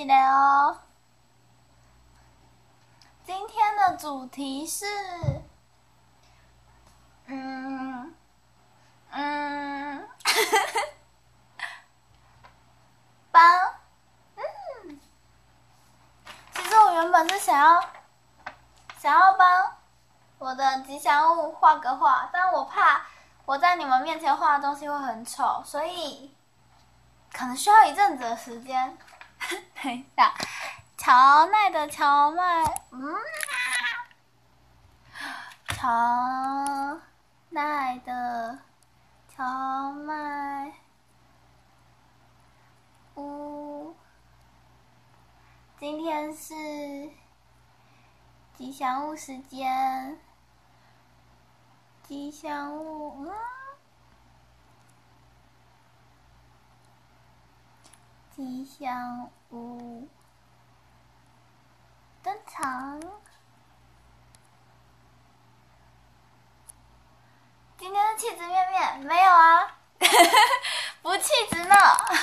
起来哦。今天的主题是，帮，其实我原本是想要帮我的吉祥物画个画，但我怕我在你们面前画的东西会很丑，所以可能需要一阵子的时间。等一下，乔奈的乔麦，乔奈的乔麦屋，今天是吉祥物时间，吉祥物，吉祥物登场。今天的气质面面没有啊，不气质呢。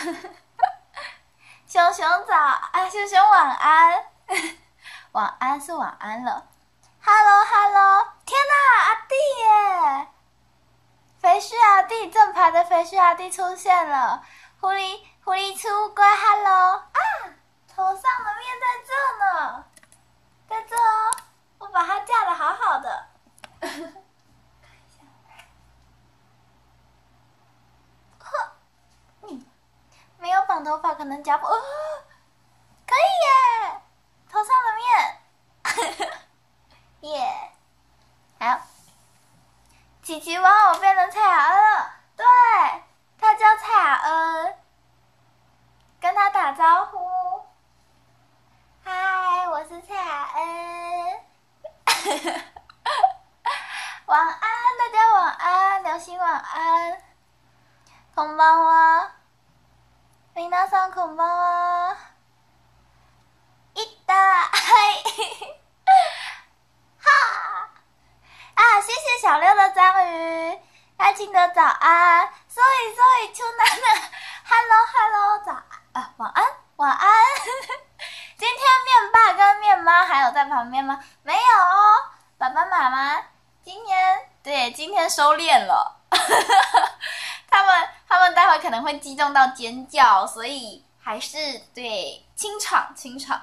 熊熊早啊，熊熊晚安，晚安是晚安了。Hello Hello， 天哪，阿弟耶！肥须阿弟，正牌的肥须阿弟出现了。狐狸出龟 ，Hello 啊！头上的面在这呢，在这哦，我把它架得好好的。没有绑头发，可能夹不。可以耶！头上的面，耶！好，琪琪玩偶变成蔡雅恩了。对，他叫蔡雅恩，跟他打招呼。嗨，我是蔡雅恩。晚安，大家晚安，流星晚安。こんばんは。皆さんこんばんは。いった嗨，哈啊！谢谢小六的章鱼，爱情的早安，所以出男的 ，Hello 早晚安晚安。今天面爸跟面妈还有在旁边吗？没有哦，爸爸妈妈今天收敛了。他们待会可能会激动到尖叫，所以还是对清场。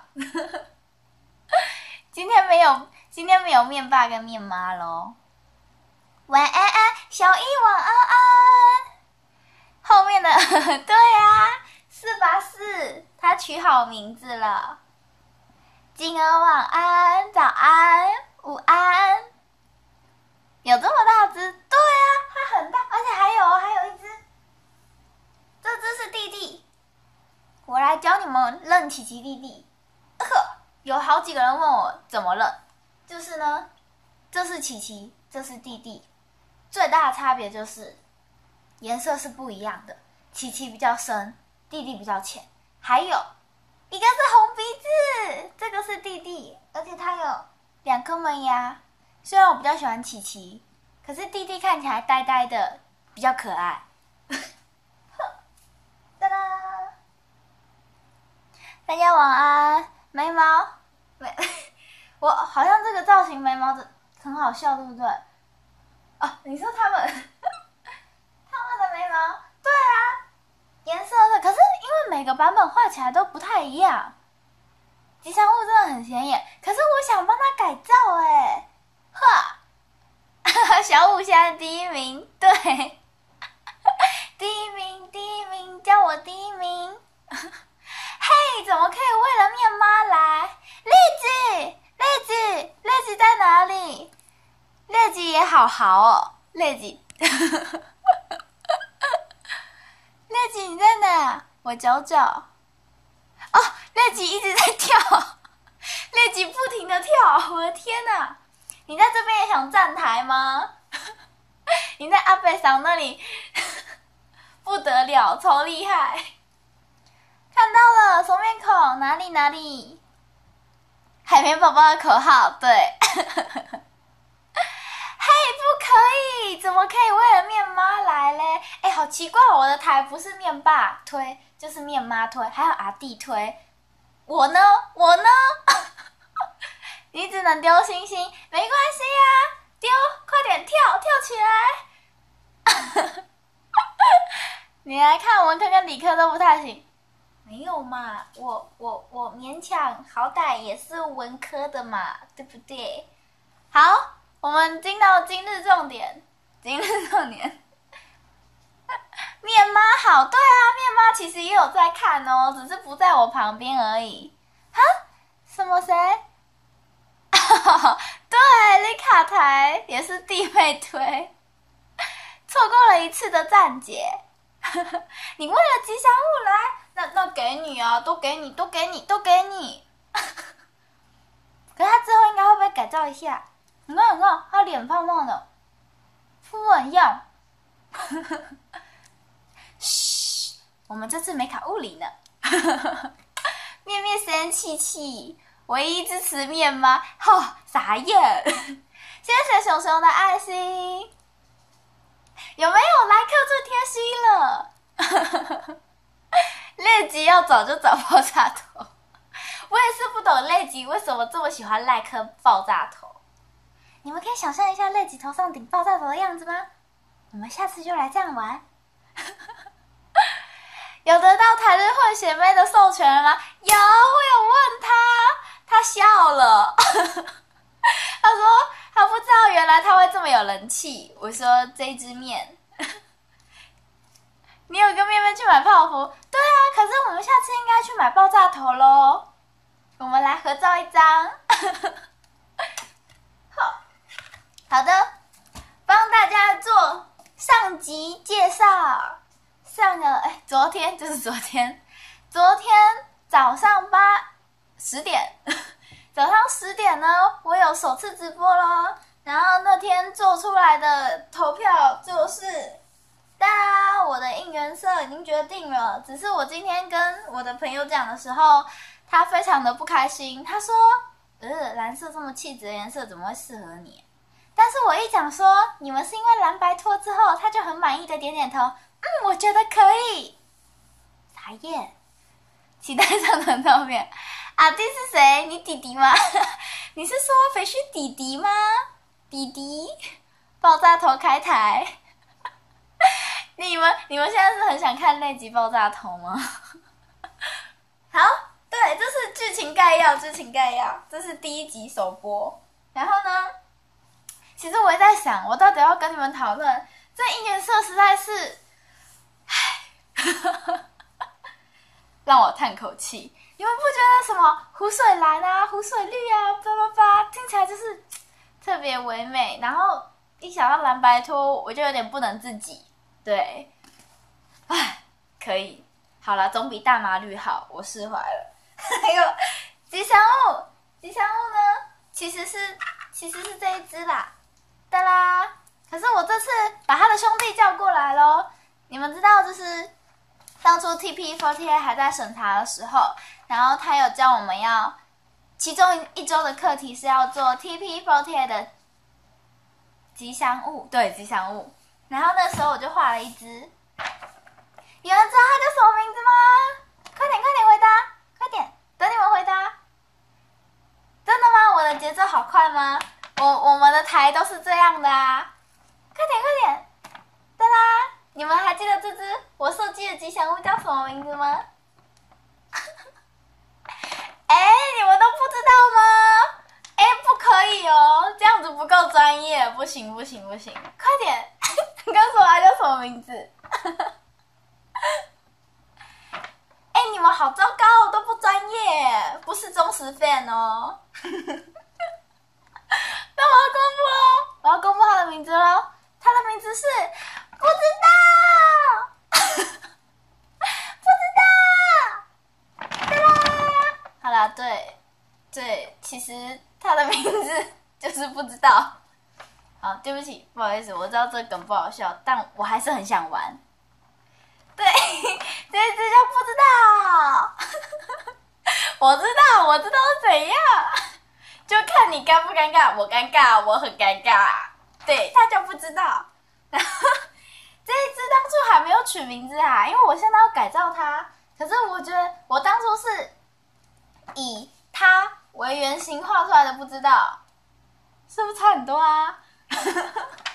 今天没有面爸跟面妈咯。晚安安，小一晚安安。后面的对啊，484，他取好名字了。金儿晚安，早安，午安。有这么大只？对啊，它很大，而且还有一只。这只是弟弟，我来教你们认琪琪弟弟。有好几个人问我怎么认，就是呢，这是琪琪，这是弟弟，最大的差别就是颜色是不一样的，琪琪比较深，弟弟比较浅，还有一个是红鼻子，这个是弟弟，而且他有2颗门牙。虽然我比较喜欢琪琪，可是弟弟看起来呆呆的，比较可爱。哒啦！大家晚安。眉毛，我好像这个造型眉毛很好笑，对不对？啊，你说他们的眉毛，对啊，颜色的，可是因为每个版本画起来都不太一样。吉祥物真的很显眼，可是我想帮他改造哎，小五现在第一名，对，第一名，叫我第一名。嘿，怎么可以为了面妈来？栗子在哪里？栗子也好豪哦，栗子，栗子你在哪？我找找。哦，栗子一直在跳，栗子不停的跳，我的天哪！你在这边也想站台吗？你在阿北桑那里不得了，超厉害！看到了，熟面孔哪里？海绵宝宝的口号，对。嘿，不可以，怎么可以为了面妈来嘞？哎，好奇怪，我的台不是面爸推，就是面妈推，还有阿弟推。 我呢？我呢？你只能丢星星，没关系呀，丢，快点跳起来！你来看文科跟理科都不太行，没有嘛？我勉强，好歹也是文科的嘛，对不对？好，我们进到今日重点，面妈好，对啊，面妈其实也有在看哦，只是不在我旁边而已。哈？什么谁？对，丽卡台也是弟妹推，错过了一次的站姐。你为了吉祥物来，那给你啊，都给你。可是他之后应该会不会改造一下？你看，他脸胖胖的，肤很样。嘘，我们这次没考物理呢。面生气，唯一支持面吗？傻眼！谢谢熊熊的爱心，有没有来客最贴心了？类吉要找就找爆炸头，我也是不懂类吉为什么这么喜欢赖颗爆炸头。你们可以想象一下类吉头上顶爆炸头的样子吗？我们下次就来这样玩。有得到台日混血妹的授权了吗？有，我有问他笑了。他说他不知道原来他会这么有人气。我说这一支面，你有跟面面去买泡芙？对啊，可是我们下次应该去买爆炸头咯。我们来合照一张。好的，帮大家做上集介绍。昨天早上10点，早上10点呢，我有首次直播咯。然后那天做出来的投票就是，我的应援色已经决定了。只是我今天跟我的朋友讲的时候，他非常的不开心，他说：“蓝色这么气质的颜色怎么会适合你？”但是我一讲说你们是因为蓝白拖之后，他就很满意的点点头，我觉得可以。傻眼，期待上的照片。阿弟是谁？你弟弟吗？你是说肥须弟弟吗？弟弟，爆炸头开台。你们现在是很想看那集爆炸头吗？好，对，这是剧情概要，这是第1集首播。然后呢？其实我也在想，我到底要跟你们讨论这应援色实在是，让我叹口气。你们不觉得什么湖水蓝啊、湖水绿啊、听起来就是特别唯美？然后一想到蓝白拖，我就有点不能自己。对，可以，好了，总比大麻绿好，我释怀了。还有吉祥物呢，其实是这一只啦。哒啦！可是我这次把他的兄弟叫过来咯。你们知道，就是当初 TP48 还在审查的时候，然后他有叫我们要其中1周的课题是要做 TP48 的吉祥物，对，吉祥物。然后那时候我就画了一只，有人知道他叫什么名字吗？快点回答，快点，等你们回答。真的吗？我的节奏好快吗？我们的台都是这样的啊！快点！哒啦！你们还记得这只我设计的吉祥物叫什么名字吗？你们都不知道吗？不可以哦，这样子不够专业，不行！快点，告诉我它叫什么名字？你们好糟糕哦，都不专业，不是忠实 fan 哦。那我要公布他的名字咯。他的名字是不知道。好啦，对，其实他的名字就是不知道。好，对不起，不好意思，我知道这梗不好笑，但我还是很想玩。对，这一只叫不知道。我知道是怎样。就看你尴不尴尬，我尴尬，我很尴尬。对，他就不知道。然后这一只当初还没有取名字啊，因为我现在要改造它。可是我觉得我当初是以它为原型画出来的，不知道是不是差很多啊？因为上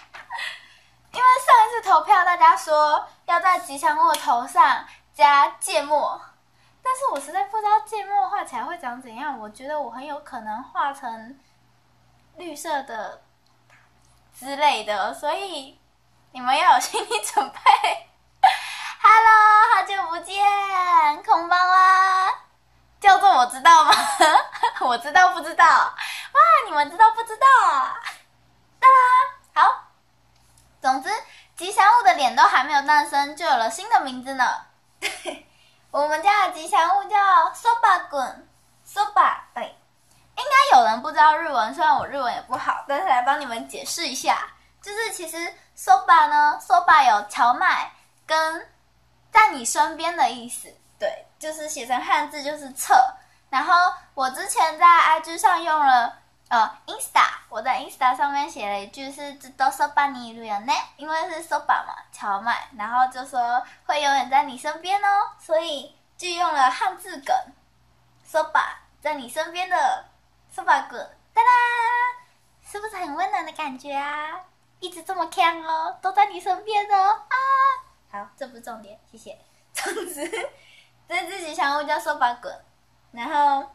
一次投票，大家说要在吉祥物的头上加芥末，但是我实在不知道芥末画起来会长怎样。我觉得我很有可能画成绿色的之类的，所以你们要有心理准备。Hello， 好久不见，こんばんは。叫做我知道吗？我知道不知道？哇，你们知道不知道啊？哒啦，好。总之，吉祥物的脸都还没有诞生，就有了新的名字呢。我们家的吉祥物叫 Soba 滚 ，Soba 对。应该有人不知道日文，虽然我日文也不好，但是来帮你们解释一下，就是其实 Soba 呢 ，Soba 有荞麦跟在你身边的意思，对，就是写成汉字就是侧。然后我之前在 IG 上用了。Insta， 我在 Insta 上面写了一句是ずっとそばにいるよね，因为是 soba 嘛，荞麦，然后就说会永远在你身边哦，所以就用了汉字梗 soba 在你身边的 soba 梗，哒啦，是不是很温暖的感觉啊？一直这么强哦，都在你身边哦啊！好，这不是重点，谢谢。总之，这只吉祥物叫 soba 梗，然后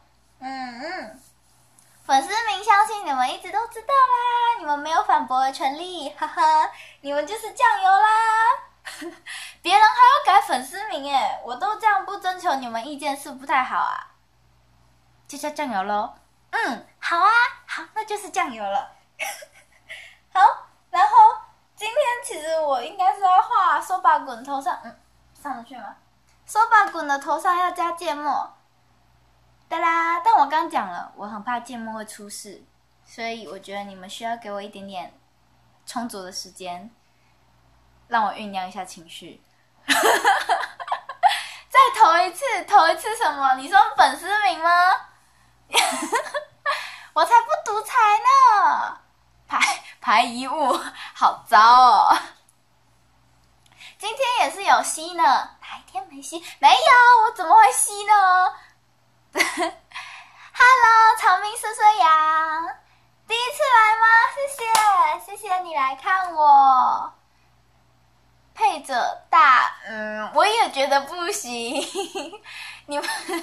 粉丝名相信你们一直都知道啦，你们没有反驳的权利，哈哈，你们就是酱油啦。别人还要改粉丝名耶，我都这样不征求你们意见是不太好啊。就叫酱油咯。好啊，好，那就是酱油了。好，然后今天其实我应该是要画soba滚头上，上得去吗？soba滚的头上要加芥末。哒啦！但我刚讲了，我很怕芥末会出事，所以我觉得你们需要给我一点点充足的时间，让我酝酿一下情绪。再投一次什么？你说粉丝名吗？我才不独裁呢！排遗物，好糟哦！今天也是有吸呢，哪一天没吸？没有，我怎么会吸呢？Hello， 长命岁岁羊，第一次来吗？谢谢你来看我，配着大，我也觉得不行。你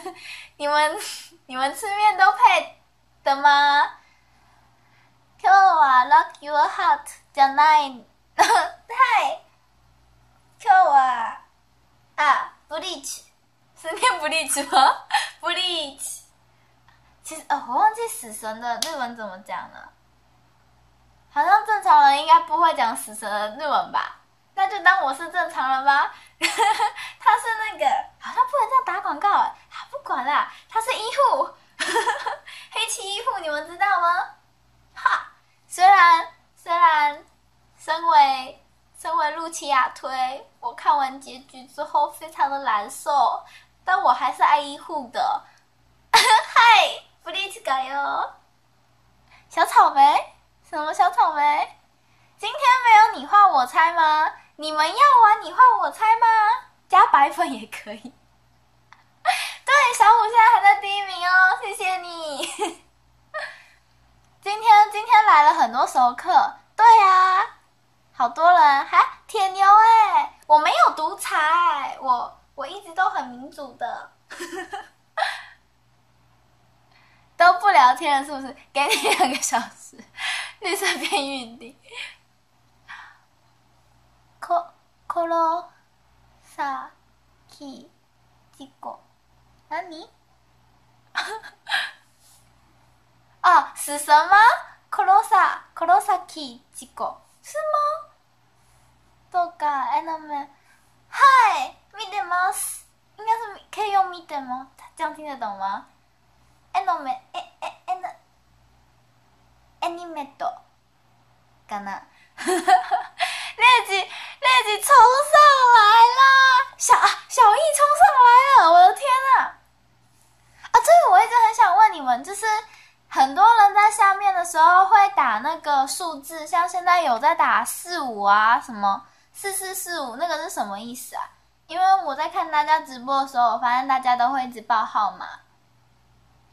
们吃面都配的吗？今日は Rock Your Heart じゃない。はい。今日はBleach。是念 bleach 吗 ？bleach， 其实我忘记死神的日文怎么讲了，好像正常人应该不会讲死神的日文吧？那就当我是正常人吧。他是那个，好像不能这样打广告哎，不管啦，他是医护，黑崎医护，你们知道吗？哈，虽然身为露琪亚推，我看完结局之后非常的难受。但我还是爱医护的。嗨，不立起改哟。小草莓？什么小草莓？今天没有你画我猜吗？你们要玩你画我猜吗？加白粉也可以。对，小虎现在还在第一名哦，谢谢你。今天来了很多熟客，对啊，好多人，铁牛我没有独裁，我一直都很民主的。都不聊天了是不是？给你2个小时，绿色变玉帝。コロサキジコ，何？死神吗？コロサキジコ是吗？どうか嗨，見てます。应该是可以用見て吗？这样听得懂吗？アニメトかな？列吉冲上来啦！小易冲上来了，我的天啊！这个我一直很想问你们，就是很多人在下面的时候会打那个数字，像现在有在打45啊，什么4445，那个是什么意思啊？因为我在看大家直播的时候，我发现大家都会一直报号码。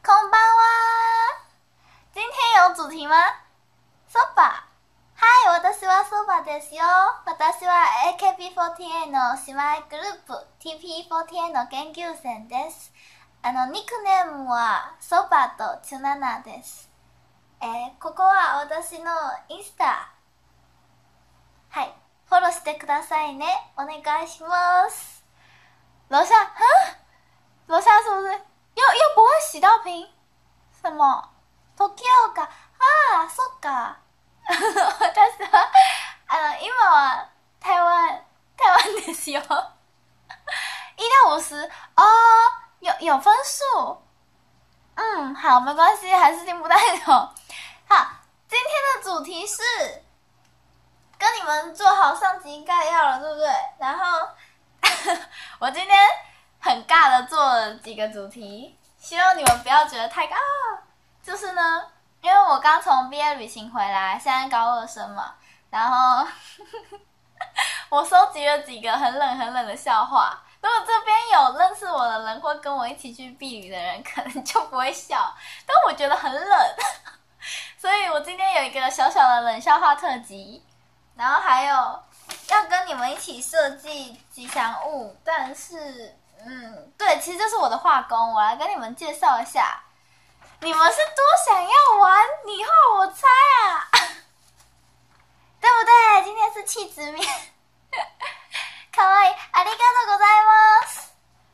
こんばんは。今天有主題嗎？そば。はい、私はそばですよ。私は AKB48 の姉妹グループ TP48 の研究生です。ニックネームはそばとチュナナです。ここは私のインスタ。はい、フォローしてくださいね。お願いします。楼下，楼下是不是又不会洗到屏？什么？東京か。ああ、そっか。私は今は台湾ですよ。1到50哦，有分数。好，没关系，还是听不太懂。好，今天的主题是跟你们做好上集概要了，对不对？然后我今天很尬的做了几个主题，希望你们不要觉得太尬。就是呢，因为我刚从毕业旅行回来，现在高2生嘛，然后我收集了几个很冷的笑话。如果这边有认识我的人或跟我一起去避旅的人，可能就不会笑，但我觉得很冷，所以我今天有一个小小的冷笑话特辑，然后还有要跟你们一起设计吉祥物，但是对，其实这是我的画工，我来跟你们介绍一下。你们是多想要玩你画我猜啊，对不对？今天是气质面。かわいい，ありがとうございます。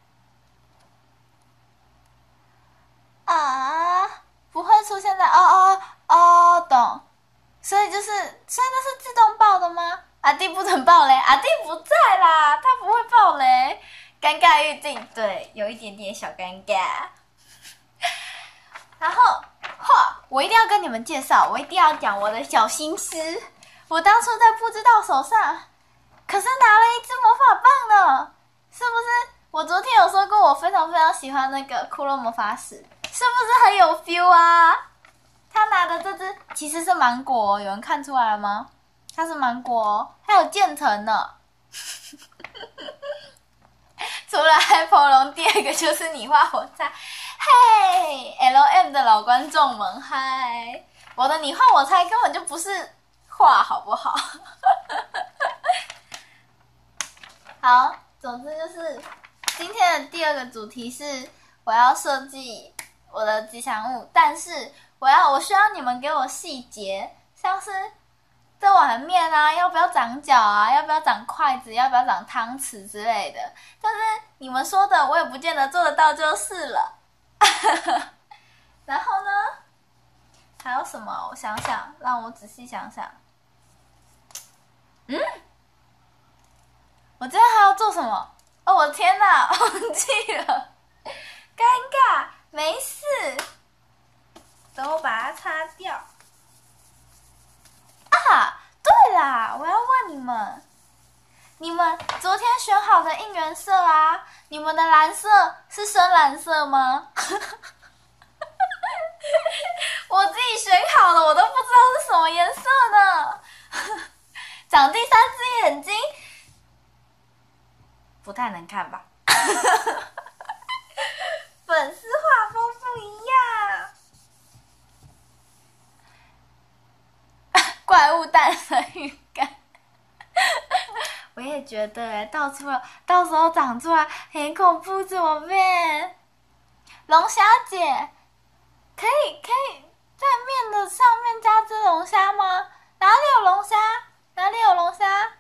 啊，不会出现在懂。所以这是自动爆的吗？阿弟不准爆雷，阿弟不在啦，他不会爆雷。尴尬预定，对，有一点点小尴尬。然后我一定要跟你们介绍，我一定要讲我的小心思。我当初在不知道手上，可是拿了一支魔法棒呢，是不是？我昨天有说过，我非常非常喜欢那个骷髅魔法使，是不是很有 feel 啊？他拿的这支其实是芒果，有人看出来了吗？它是芒果，还有渐层呢。除了海婆龙，第二个就是你画我猜。嘿 ，LM 的老观众们，嗨！我的你画我猜根本就不是画，好不好？好，总之就是今天的第二个主题是我要设计我的吉祥物，但是我需要你们给我细节，像是这碗面啊，要不要长角啊？要不要长筷子？要不要长汤匙之类的？但是你们说的，我也不见得做得到，就是了。然后呢，还有什么？我想想，让我仔细想想。我今天还要做什么？哦，我天哪，忘记了，尴尬，没事，等我把它擦掉。啊，对啦，我要问你们昨天选好的应援色啊，你们的蓝色是深蓝色吗？我自己选好了，我都不知道是什么颜色呢。长第3只眼睛，不太能看吧？粉丝画风不一样。怪物诞生预感。我也觉得到时候长出来很恐怖，怎么办？龙虾姐，可以在面的上面加只龙虾吗？哪里有龙虾？哪里有龙虾？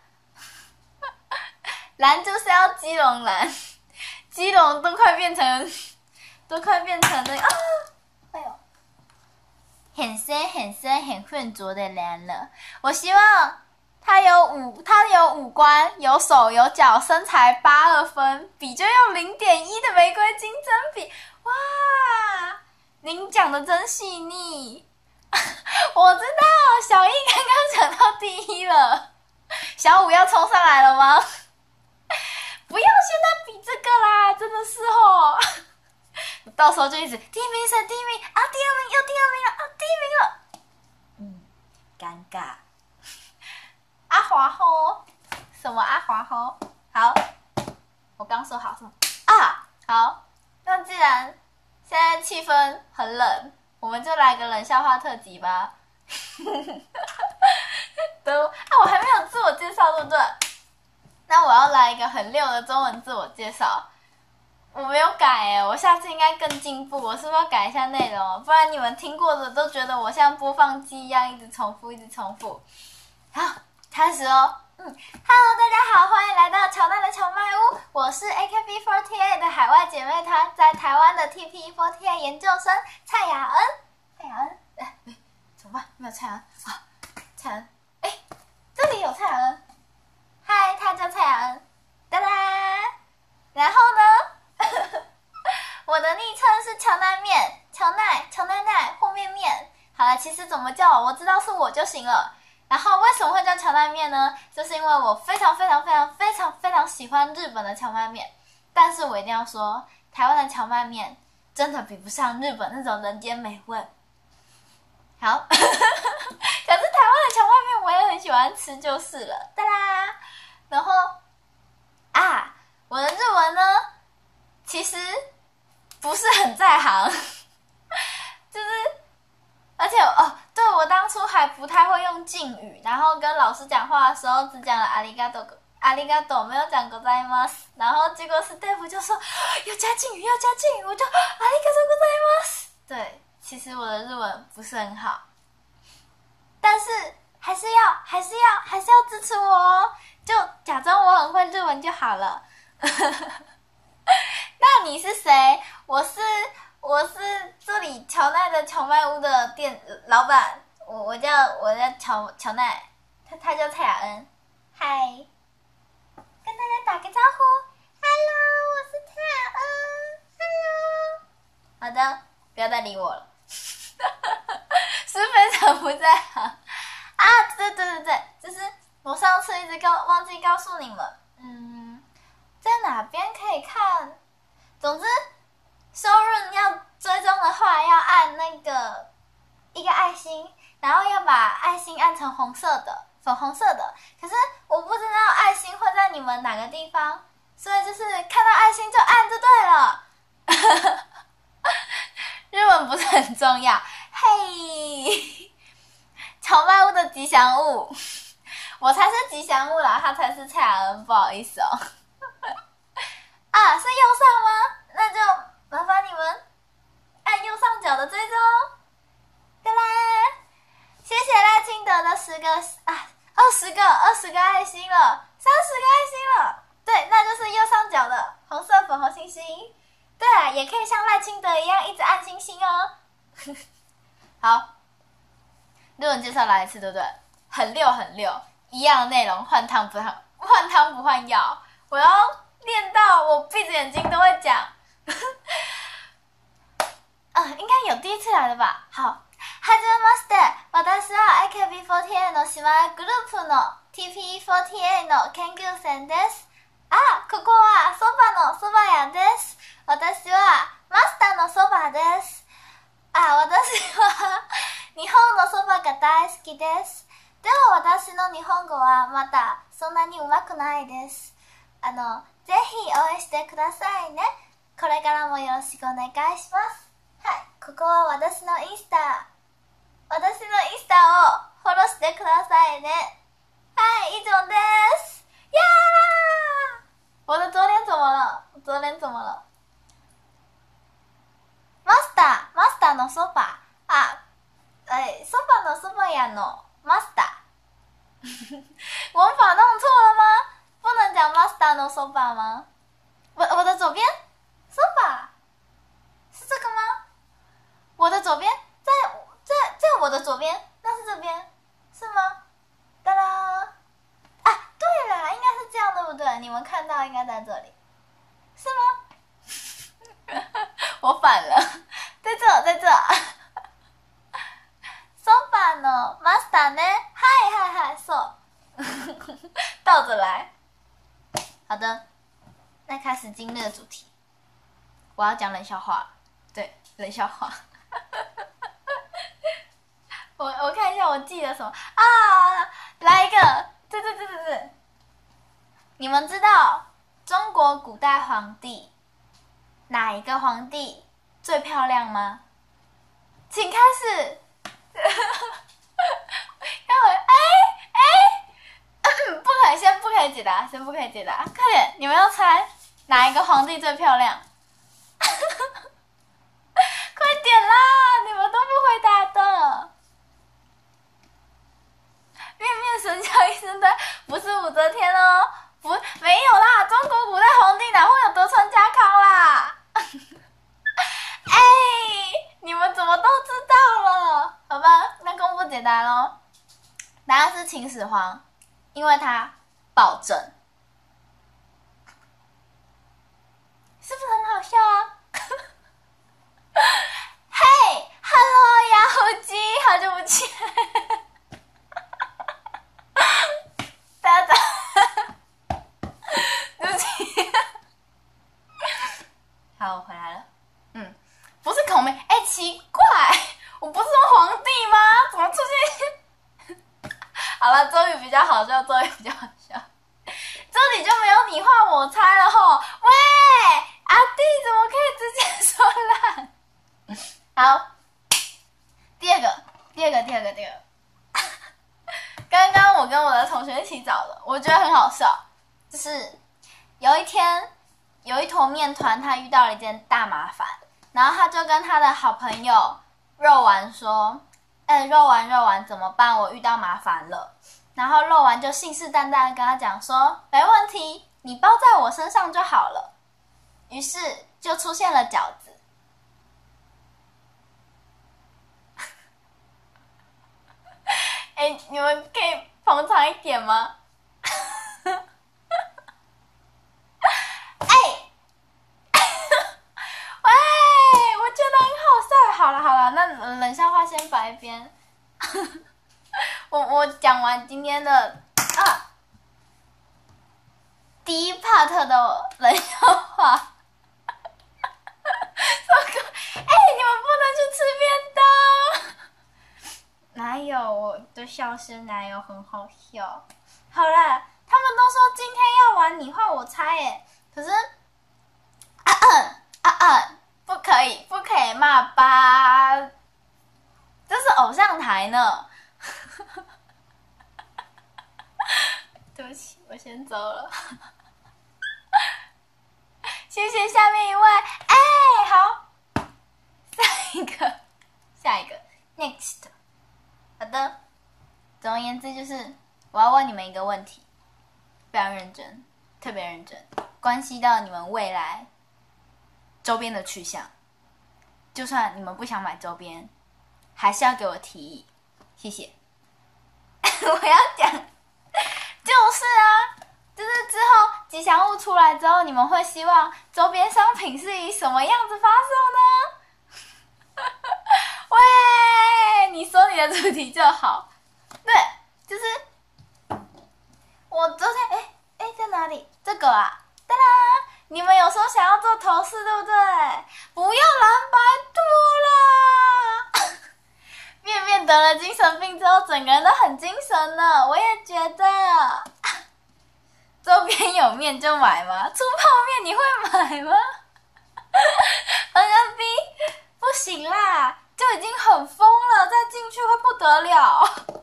蓝就是要基隆蓝，基隆都快变成那个哎呦，很深很浑浊的蓝了。我希望他有五官，有手有脚，身材82分，笔就用0.1的玫瑰金针笔。哇，您讲的真细腻。我知道小一刚刚抢到第1了，小5要冲上来了吗？不要现在比这个啦，真的是哦。到时候就一直第1名第1名啊，第2名要第2名了啊，第1名了。尴尬。阿华吼，什么阿华吼？好，我刚说好什么啊？好，那既然现在气氛很冷，我们就来个冷笑话特辑吧。我还没有自我介绍，对不对？那我要来一个很溜的中文自我介绍。我没有改耶，我下次应该更进步。我是不是要改一下内容？不然你们听过的都觉得我像播放机一样一直重复，一直重复。好，开始哦。Hello， 大家好，欢迎来到乔奈的荞麦屋。我是 AKB48 的海外姐妹团，在台湾的 TP48 研究生蔡雅恩。蔡雅恩，怎么办？没有蔡雅恩啊？蔡雅恩，这里有蔡雅恩。嗨，她叫蔡雅恩。哒啦。然后呢？我的昵称是乔奈面，乔奈奈，和面面。好了，其实怎么叫我知道是我就行了。然后为什么会叫荞麦面呢？就是因为我非常喜欢日本的荞麦面，但是我一定要说，台湾的荞麦面真的比不上日本那种人间美味。好，可是台湾的荞麦面我也很喜欢吃就是了，哒啦。然后我的日文呢，其实不是很在行，就是。而且对，我当初还不太会用敬语，然后跟老师讲话的时候只讲了ありがとう，没有讲ございます。然后结果是大夫就说要加敬语，我就ありがとうございます。对，其实我的日文不是很好，但是还是要支持我哦，就假装我很会日文就好了。那你是谁？我是这里乔奈的荞麦屋的店老板，我叫乔奈，他叫蔡雅恩。嗨，跟大家打个招呼 ，Hello， 我是蔡雅恩 ，Hello。好的，不要再理我了，是非常不在行啊！对，就是我上次一直忘记告诉你们，在哪边可以看？总之。收润要追踪的话，要按那个一个爱心，然后要把爱心按成粉红色的。可是我不知道爱心会在你们哪个地方，所以就是看到爱心就按就对了。日文不是很重要，嘿，荞麦屋的吉祥物，我才是吉祥物啦，他才是蔡雅恩，不好意思哦。是右上吗？那就。麻烦你们按右上角的追踪，对啦！谢谢赖清德的20个爱心了，30个爱心了。对，那就是右上角的红色粉红星星。对啊，也可以像赖清德一样一直按星星哦。好，日文介绍来一次，对不对？很溜，一样的内容，换汤不换药。我要练到我闭着眼睛都会讲。应该有第一次来的吧。好，はじめまして。私は AKB48 の姉妹グループの TP48 の研究生です。ここはそばのそば屋です。私はマスターのそばです。私は日本のそばが大好きです。でも私の日本語はまだそんなに上手くないです。ぜひ応援してくださいね。これからもよろしくお願いします。はい、ここは私のインスタをフォローしてくださいね。はい、以上です。呀！我的左脸怎么了？マスターのそば。そばのそば屋のマスター。文法弄错了吗？不能讲マスターのそば吗？我的左边。so far 是这个吗？我的左边在我的左边，那是这边是吗？哒啦！对啦，应该是这样对不对？你们看到应该在这里，是吗？我反了，在这。so far のマスターね，嗨，そう倒着来。好的，那开始今日的主题。我要讲冷笑话，对，冷笑话。我看一下，我记得什么来一个，对。你们知道中国古代皇帝哪一个皇帝最漂亮吗？请开始。不可以，先不可以解答，先不可以解答，快点，你们要猜哪一个皇帝最漂亮？快点啦，你们都不回答的。面面神教一生对，不是武则天哦，没有啦，中国古代皇帝哪会有德川家康啦？哎，你们怎么都知道了？好吧，那公布解答咯。答案是秦始皇，因为他暴政，是不是很好笑啊？嘿 ，Hello 呀，猴鸡，好久不见。大家对不起。好，我回来了。不是孔明，奇怪，我不是说皇帝吗？怎么出现？好了，终于比较好笑，终于比较好笑。这里就没有你画我猜了吼。喂，阿弟怎么可以直接说烂？好，第二个。刚刚我跟我的同学一起找的，我觉得很好笑。就是有一天，有一坨面团，他遇到了一件大麻烦，然后他就跟他的好朋友肉丸说：“肉丸怎么办？我遇到麻烦了。”然后肉丸就信誓旦旦跟他讲说：“没问题，你包在我身上就好了。”于是就出现了饺子。你们可以捧场一点吗？喂，我觉得很好笑。好了，那冷笑话先摆一边。我讲完今天的第一 part 的冷笑话。你们不能去吃便当。哪有，我的笑声哪有很好笑？好啦，他们都说今天要玩你画我猜耶，可是不可以骂吧，这是偶像台呢。对不起，我先走了。谢谢下面一位。好，下一个 next。 好的，总而言之就是我要问你们一个问题，非常认真，特别认真，关系到你们未来周边的去向。就算你们不想买周边，还是要给我提议，谢谢。我要讲就是就是之后吉祥物出来之后，你们会希望周边商品是以什么样子发售呢？喂，你说你的主题就好。对，就是我昨天在哪里？这个啊，哒啦！你们有说想要做头饰，对不对？不要蓝白拖了。面面得了精神病之后，整个人都很精神了。我也觉得。周边有面就买吗？出泡面你会买吗？NB 不行啦，就已经很疯了，再进去会不得了。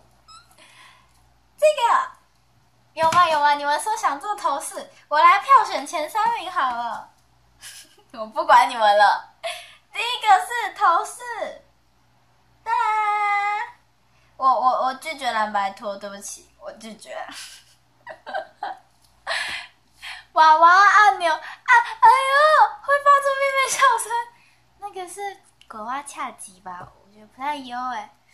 这个有吗？你们说想做头饰，我来票选前3名好了。我不管你们了。第一个是头饰，哒啦！我拒绝蓝白拖，对不起，我拒绝。娃娃按钮会发出面面笑声，那个是狗娃恰吉吧？我觉得不太优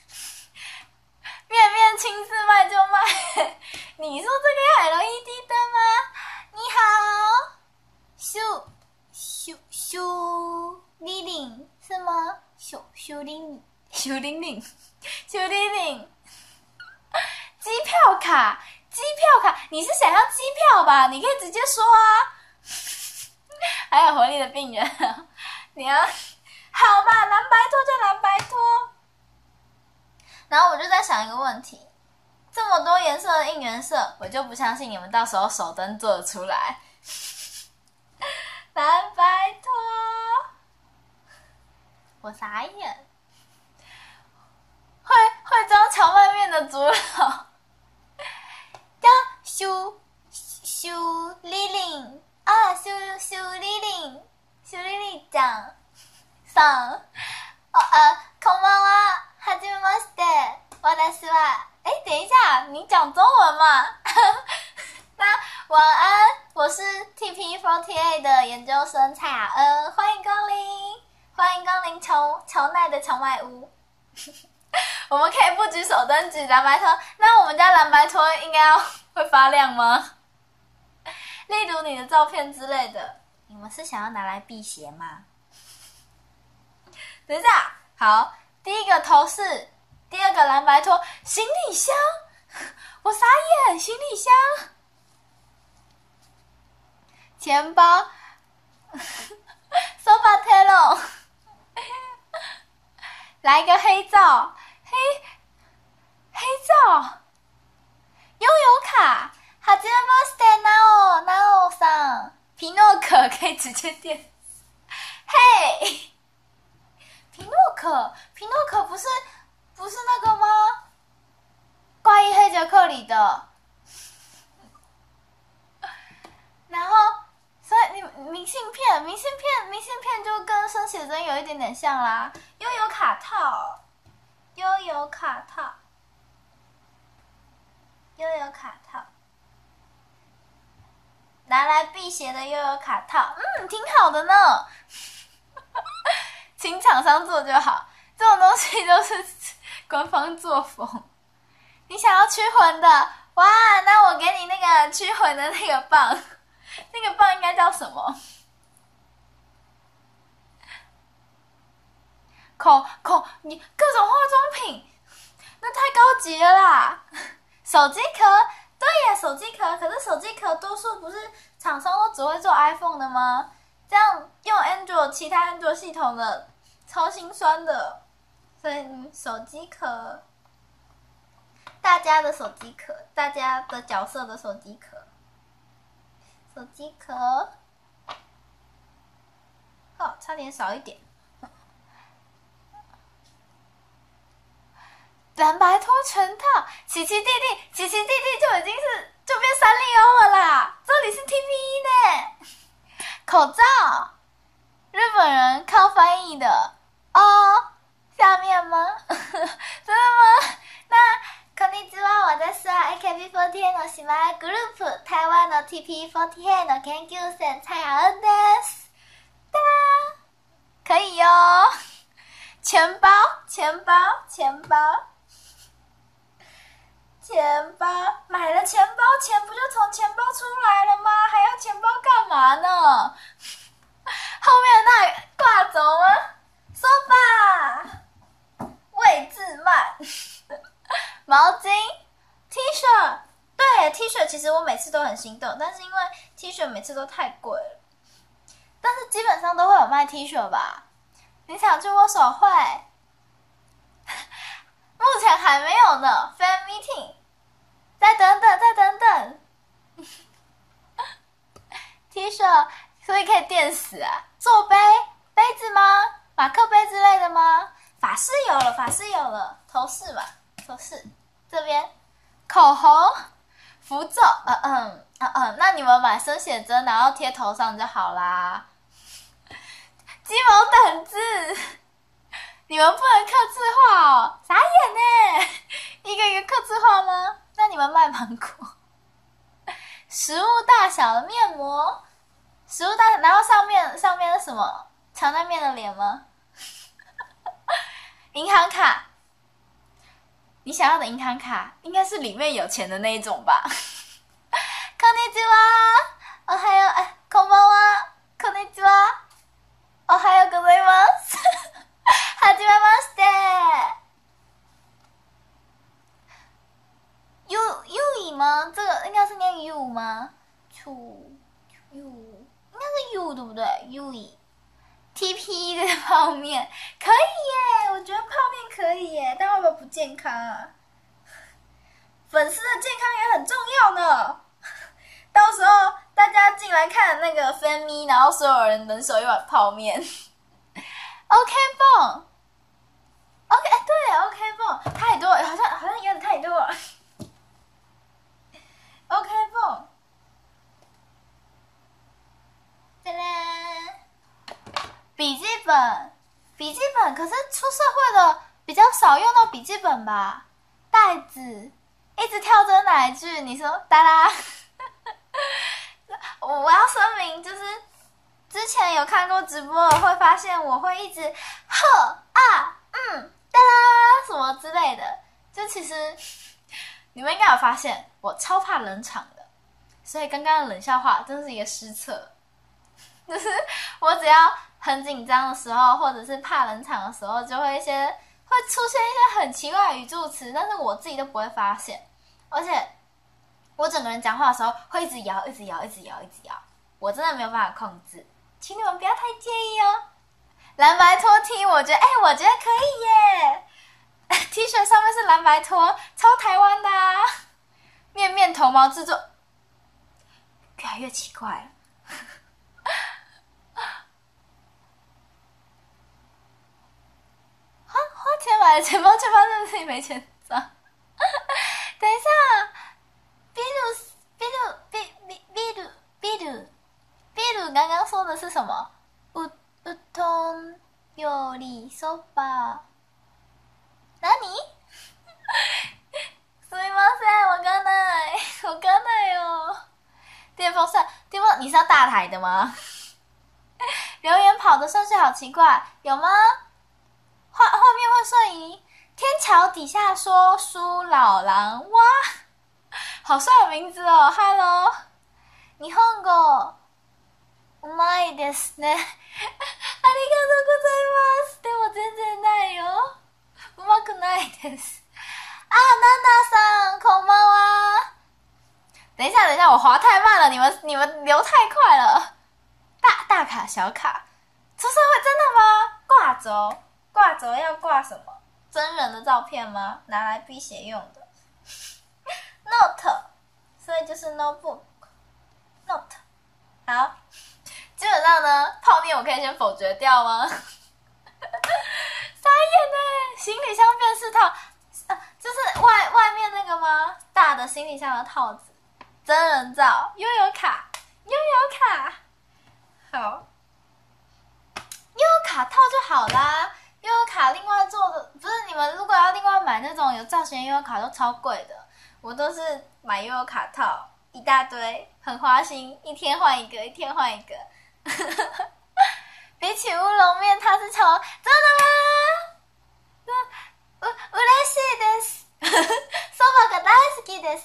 面面亲自卖就卖。你说这个要 LED 灯吗？你好，修丽玲是吗？修丽玲，机票卡，你是想要机票吧？你可以直接说啊。还有活力的病人，你要好吧？蓝白拖就蓝白拖。然后我就在想一个问题，这么多颜色的应援色，我就不相信你们到时候手灯做得出来。蓝白拖， 我傻眼。会装荞麦面的猪肉，叫修丽玲啊，修丽玲讲上。こんばんは、はじめまして。私は，等一下，你讲中文嘛？那晚安，我是 TP48 的研究生蔡雅恩，欢迎光临乔奈的荞麦屋。我们可以不举手灯举蓝白拖，那我们家蓝白拖应该会发亮吗？例如你的照片之类的，你们是想要拿来辟邪吗？等一下，好，第一个头饰，第二个蓝白拖，行李箱，我傻眼，行李箱，钱包，sofa telo， 来一个黑皂，黑皂，悠游卡，はじめまして、なおさん，皮诺可可以直接点，嘿。皮诺可不是那个吗？怪异黑杰克里的。然后，所以你明信片就跟生写真有一点点像啦。悠游卡套，拿来辟邪的悠游卡套，挺好的呢。请厂商做就好，这种东西都是官方作风。你想要驱魂的，哇，那我给你那个驱魂的那个棒，那个棒应该叫什么？你各种化妆品，那太高级了啦！手机壳，对呀，手机壳，可是手机壳多数不是厂商都只会做 iPhone 的吗？这样用 Android 其他 Android 系统的超心酸的，所以手机壳，大家的手机壳，大家的角色的手机壳，差点少一点。蓝白拖全套，奇奇弟弟就变三丽鸥了啦！这里是 TP1 呢。口罩，日本人靠翻译的哦。下面吗？真的吗？那こんにちは、私は AKB48 の姉妹グループ台湾の TP48 の研究生蔡雅恩です。哒啦，可以哟。钱包，买了钱包，钱不就从钱包出来了吗？还要钱包干嘛呢？后面那挂轴吗？说吧，位置慢。毛巾 T 恤，对 T 恤其实我每次都很心动，但是因为 T 恤每次都太贵了，但是基本上都会有卖 T 恤吧？你想去握手会？目前还没有呢 ，fan meeting， 再等等，T 恤所以可以电死啊？座杯子吗？马克杯之类的吗？法式有了，头饰吧，这边口红、符咒，那你们买生写真然后贴头上就好啦。鸡毛掸子。你们不能客制化哦，傻眼呢！一个一个客制化吗？那你们卖芒果，食物大小的面膜，然后上面是什么？荞麦面的脸吗？银行卡，你想要的银行卡应该是里面有钱的那一种吧？こんにちは、おはよう、こんばんは、こんにちは、おはようございます。はじめまして。U 吗？这个应该是念 U 吗 ？U 应该是 U 对不对 ？TP 的泡面可以耶，我觉得泡面可以耶，但会不会不健康啊？粉丝的健康也很重要呢。到时候大家进来看那个 fan me， 然后所有人人手一碗泡面。 OK 绷，OK 对 OK 绷太多，好像有点太多了。OK 绷，哒啦，笔记本，可是出社会的比较少用到笔记本吧？袋子，一直跳着哪一句？你说哒啦。我要声明，就是之前有看过直播的，会发现我会一直呵啊哒啦什么之类的。就其实你们应该有发现，我超怕冷场的，所以刚刚的冷笑话真是一个失策。就是我只要很紧张的时候，或者是怕冷场的时候，就会出现一些很奇怪的语助词，但是我自己都不会发现，而且我整个人讲话的时候会一直摇，一直摇，我真的没有办法控制，请你们不要太介意哦。蓝白拖 T， 我觉得可以耶。T 恤上面是蓝白拖，超台湾的啊。面头毛制作，越来越奇怪了。花钱买的钱包，却发现自己没钱装。等一下，比如刚刚说的是什么？うどん料理そば。何？すみません，我刚才哦。电风扇，你是要大台的吗？留言跑的顺序好奇怪，有吗？画面会瞬移。天桥底下说书老狼哇，好帅的名字哦 ！Hello， 日本語うまいですね。ありがとうございます。でも全然ないよ。うまくないです。啊，娜娜さん，こんばんは。等一下，我滑太慢了，你们流太快了。大卡小卡，出社会真的吗？挂轴要挂什么？真人的照片吗？拿来辟邪用的。Note， 所以就是 notebook。Note， 好，基本上呢，泡面我可以先否决掉吗？傻眼耶！行李箱辨识套，就是外面那个吗？大的行李箱的套子，真人照，悠游卡，好，悠游卡套就好啦。悠游卡另外做的，不是你们如果要另外买那种有造型的悠游卡都超贵的，我都是买悠游卡套一大堆，很花心，一天换一个。比起乌龙面，它是超真的吗？嬉しいです。そばが大好きです。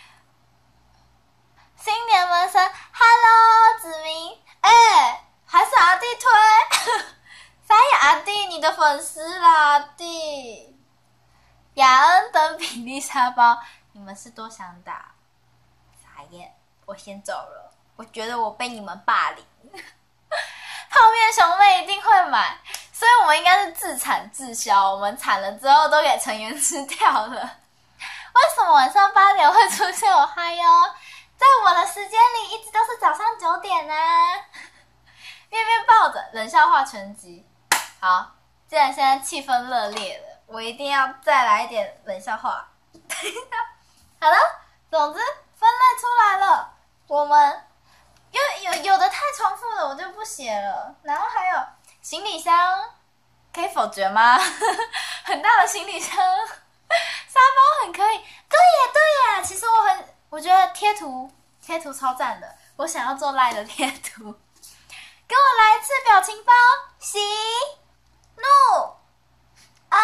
新年门生 ，Hello， 子明，还是阿弟推。啥呀，阿弟，你的粉丝啦，阿弟。雅恩等比丽莎包，你们是多想打？傻眼，我先走了。我觉得我被你们霸凌。泡面熊妹一定会买，所以我们应该是自产自销，我们产了之后都给成员吃掉了。为什么晚上8点会出现我嗨哟？在我的时间里一直都是早上9点啊。面抱着冷笑话全集。好，既然现在气氛热烈了，我一定要再来一点冷笑话。好了，总之分类出来了，我们有的太重复了，我就不写了。然后还有行李箱，可以否决吗？很大的行李箱，沙包很可以。对耶，其实我觉得贴图超赞的，我想要做赖的贴图。给我来一次表情包，喜怒哀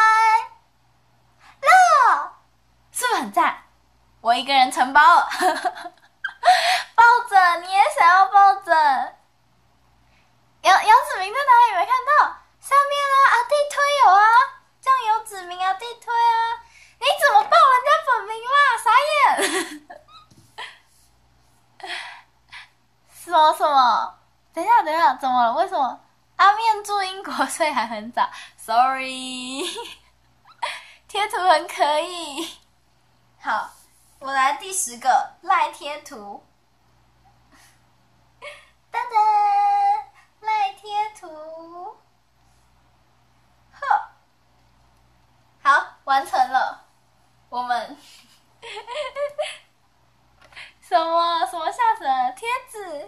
乐，是不是很赞？我一个人承包了。抱枕，你也想要抱枕？杨子明在哪里？没看到？下面啊，阿弟推有啊，酱油指明阿弟推啊。你怎么报人家本名啦？傻眼！什么？等一下，怎么了？为什么？阿面住英国，所以还很早。Sorry， 贴图很可以。好，我来第10个赖贴图。噔噔，赖贴图。 什么吓死人？贴纸，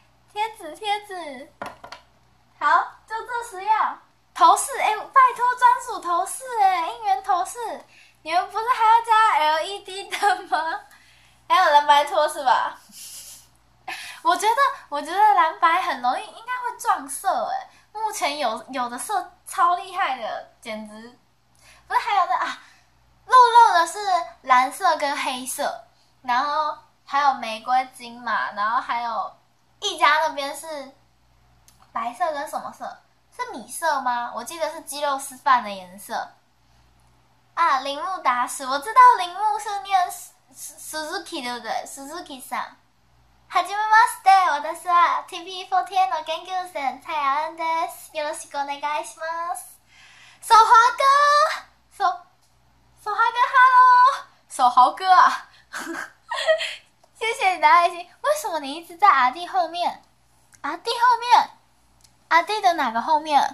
好，就这10样。头饰，拜托专属头饰，应援头饰，你们不是还要加 LED 的吗？还有蓝白拖是吧？我觉得蓝白很容易，应该会撞色目前有的色超厉害的，简直不是还有露露的是蓝色跟黑色，然后还有玫瑰金嘛，然后还有一家那边是白色跟什么色？是米色吗？我记得是鸡肉丝饭的颜色。铃木达史，我知道铃木是念 Suzuki 对不对 ？Suzuki さん。はじめまして、私は TP48 の研究生蔡雅恩です。よろしくお願いします。手华哥，手华哥 ，Hello， 手豪哥啊，谢谢你的爱心。为什么你一直在阿弟后面？阿弟后面？阿弟的哪个后面？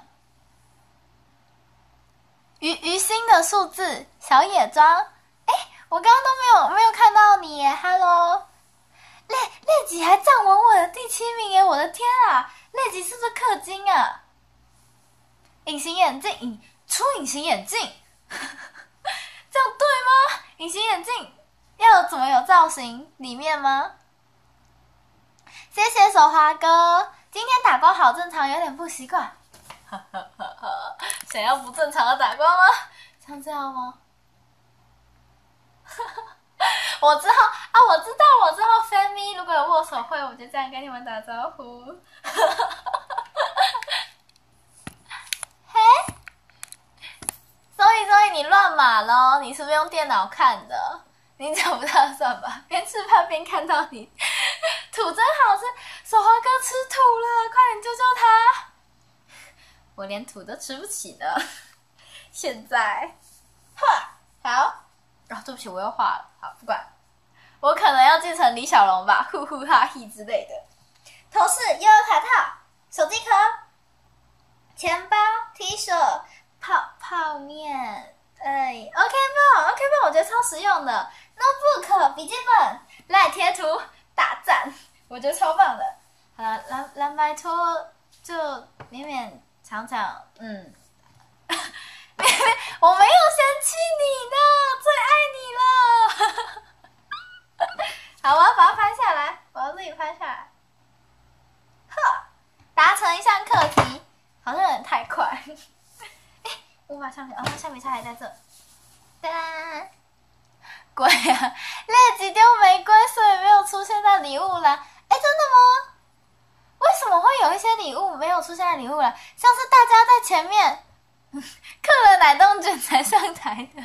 鱼心的数字，小野庄。我刚刚都没有看到你耶 ，Hello。列吉还站稳我的第7名耶！我的天啊，列吉是不是氪金啊？隐形眼镜，出隐形眼镜，这样对吗？隐形眼镜要怎么有造型？里面吗？谢谢手华哥，今天打光好正常，有点不习惯。想要不正常的打光吗？像这样吗？我知道 Fanny 如果有握手会，我就这样跟你们打招呼。嘿，所以你乱码咯，你是不是用电脑看的？你找不到算吧，边吃饭边看到你。土真好吃，手华哥吃土了，快点救救他！我连土都吃不起呢。现在，好。对不起，我又画了。好，不管，我可能要继承李小龙吧，呼呼哈嘿之类的。头饰、悠悠卡套、手机壳、钱包、T 恤、泡面，OK 棒，我觉得超实用的。Notebook、笔记本、赖贴图，大赞，我觉得超棒的。好了，蓝白拖就勉勉强强，我没有嫌弃你的，最爱你了。好，我要把它拍下来，我要自己拍下来。达成一项课题，好像有点太快。无法橡皮，橡皮擦还在这。哒，鬼啊！列吉丢玫瑰，所以没有出现在礼物栏。真的吗？为什么会有一些礼物没有出现在礼物栏？像是大家在前面。嗑了奶冻卷才上台的。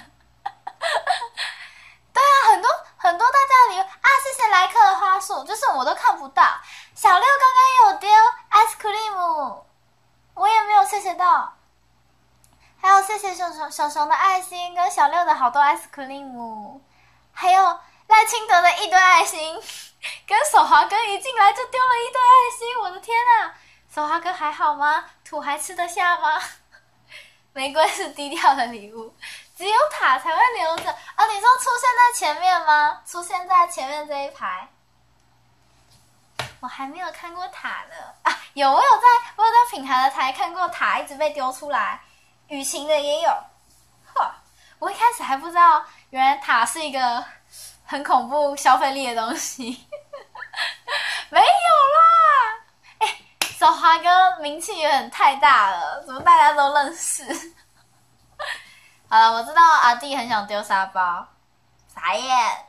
对啊，很多大家的礼物谢谢来客的花束，就是我都看不到。小六刚刚有丢 ice cream， 我也没有谢谢到。还有谢谢熊熊的爱心跟小六的好多 ice cream， 还有赖清德的一堆爱心，跟手华哥一进来就丢了一堆爱心，我的天啊！手华哥还好吗？土还吃得下吗？玫瑰是低调的礼物，只有塔才会留着。你说出现在前面吗？出现在前面这一排。我还没有看过塔呢。有，我有在品牌的台看过塔一直被丢出来，雨晴的也有。我一开始还不知道，原来塔是一个很恐怖消费力的东西。没有啦。手华哥名气有点太大了，怎么大家都认识？好了，我知道阿弟很想丢沙包，傻眼。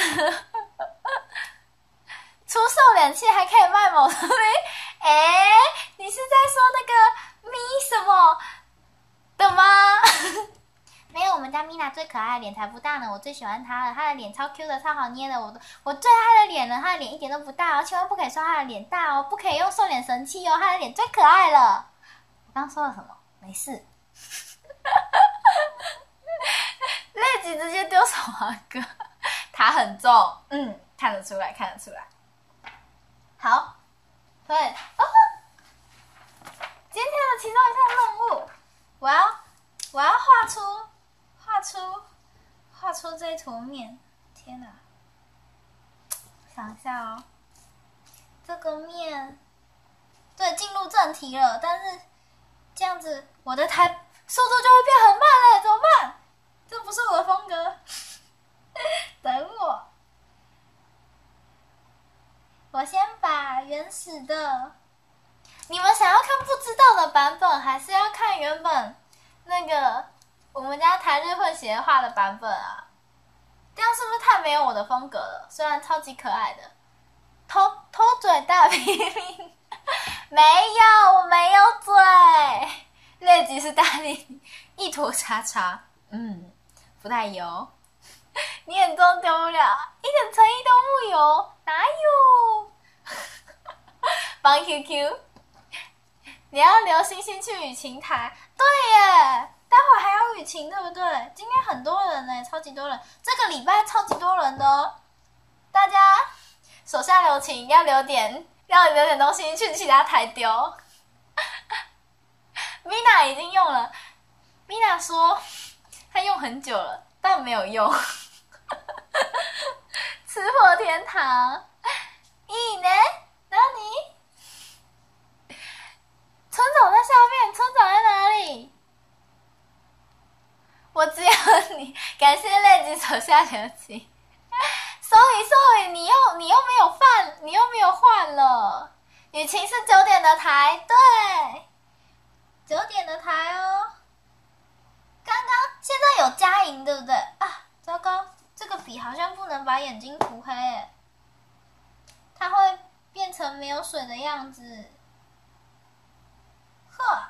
出瘦脸器还可以卖某东西，你是在说那个咪什么的吗？没有，我们家米娜最可爱，脸才不大呢，我最喜欢她了，她的脸超 Q 的，超好捏的，我最爱她的脸了，她的脸一点都不大哦，千万不可以说她的脸大哦，不可以用瘦脸神器哦，她的脸最可爱了。我刚说了什么？没事。那集直接丢手华哥，他很重，看得出来。好，对，今天的其中一项任务，我要画出这一坨面。天哪， 想一下哦，这个面，对，进入正题了，但是这样子我的台速度就会变很慢了，怎么办？这不是我的风格。等我先把原始的，你们想要看不知道的版本，还是要看原本那个我们家台日混血画的版本啊？这样是不是太没有我的风格了？虽然超级可爱的，偷嘴大批评，没有，我没有嘴，劣迹是大力一坨叉叉，不太有。你眼中丢不了，一点诚意都没有，哪有？帮 QQ， 你要留星星去雨晴台，对耶，待会还要雨晴，对不对？今天很多人呢，超级多人，这个礼拜超级多人的哦。大家手下留情，要留点东西去其他台丢。Mina 已经用了 ，Mina 说她用很久了，但没有用。吃破天堂，いいね？哪里？村长在下面，村长在哪里？我只有你，感谢类级手下留情。sorry， 你又没有换了。雨晴是9点的台，对，9点的台哦。刚刚现在有加银，对不对？啊，糟糕，这个笔好像不能把眼睛涂黑耶，它会变成没有水的样子。呵，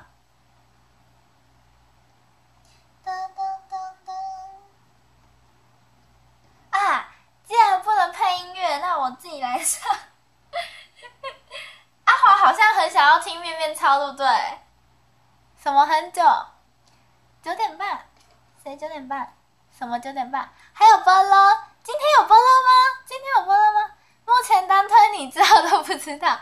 噔噔噔噔。啊，既然不能配音乐，那我自己来唱。阿华好像很想要听面面操，对不对？什么很久？9点半？谁9点半？什么9点半？还有波乐？今天有波乐吗？今天有波乐吗？目前单推你知道都不知道。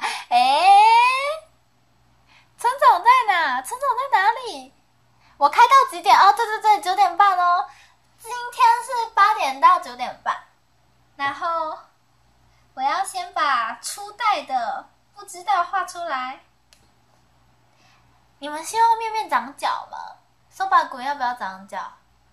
村长在哪？村长在哪里？我开到几点？哦，对，9点半哦。今天是8点到9点半。然后我要先把初代的不知道画出来。你们希望面面长脚吗？手把滚要不要长脚？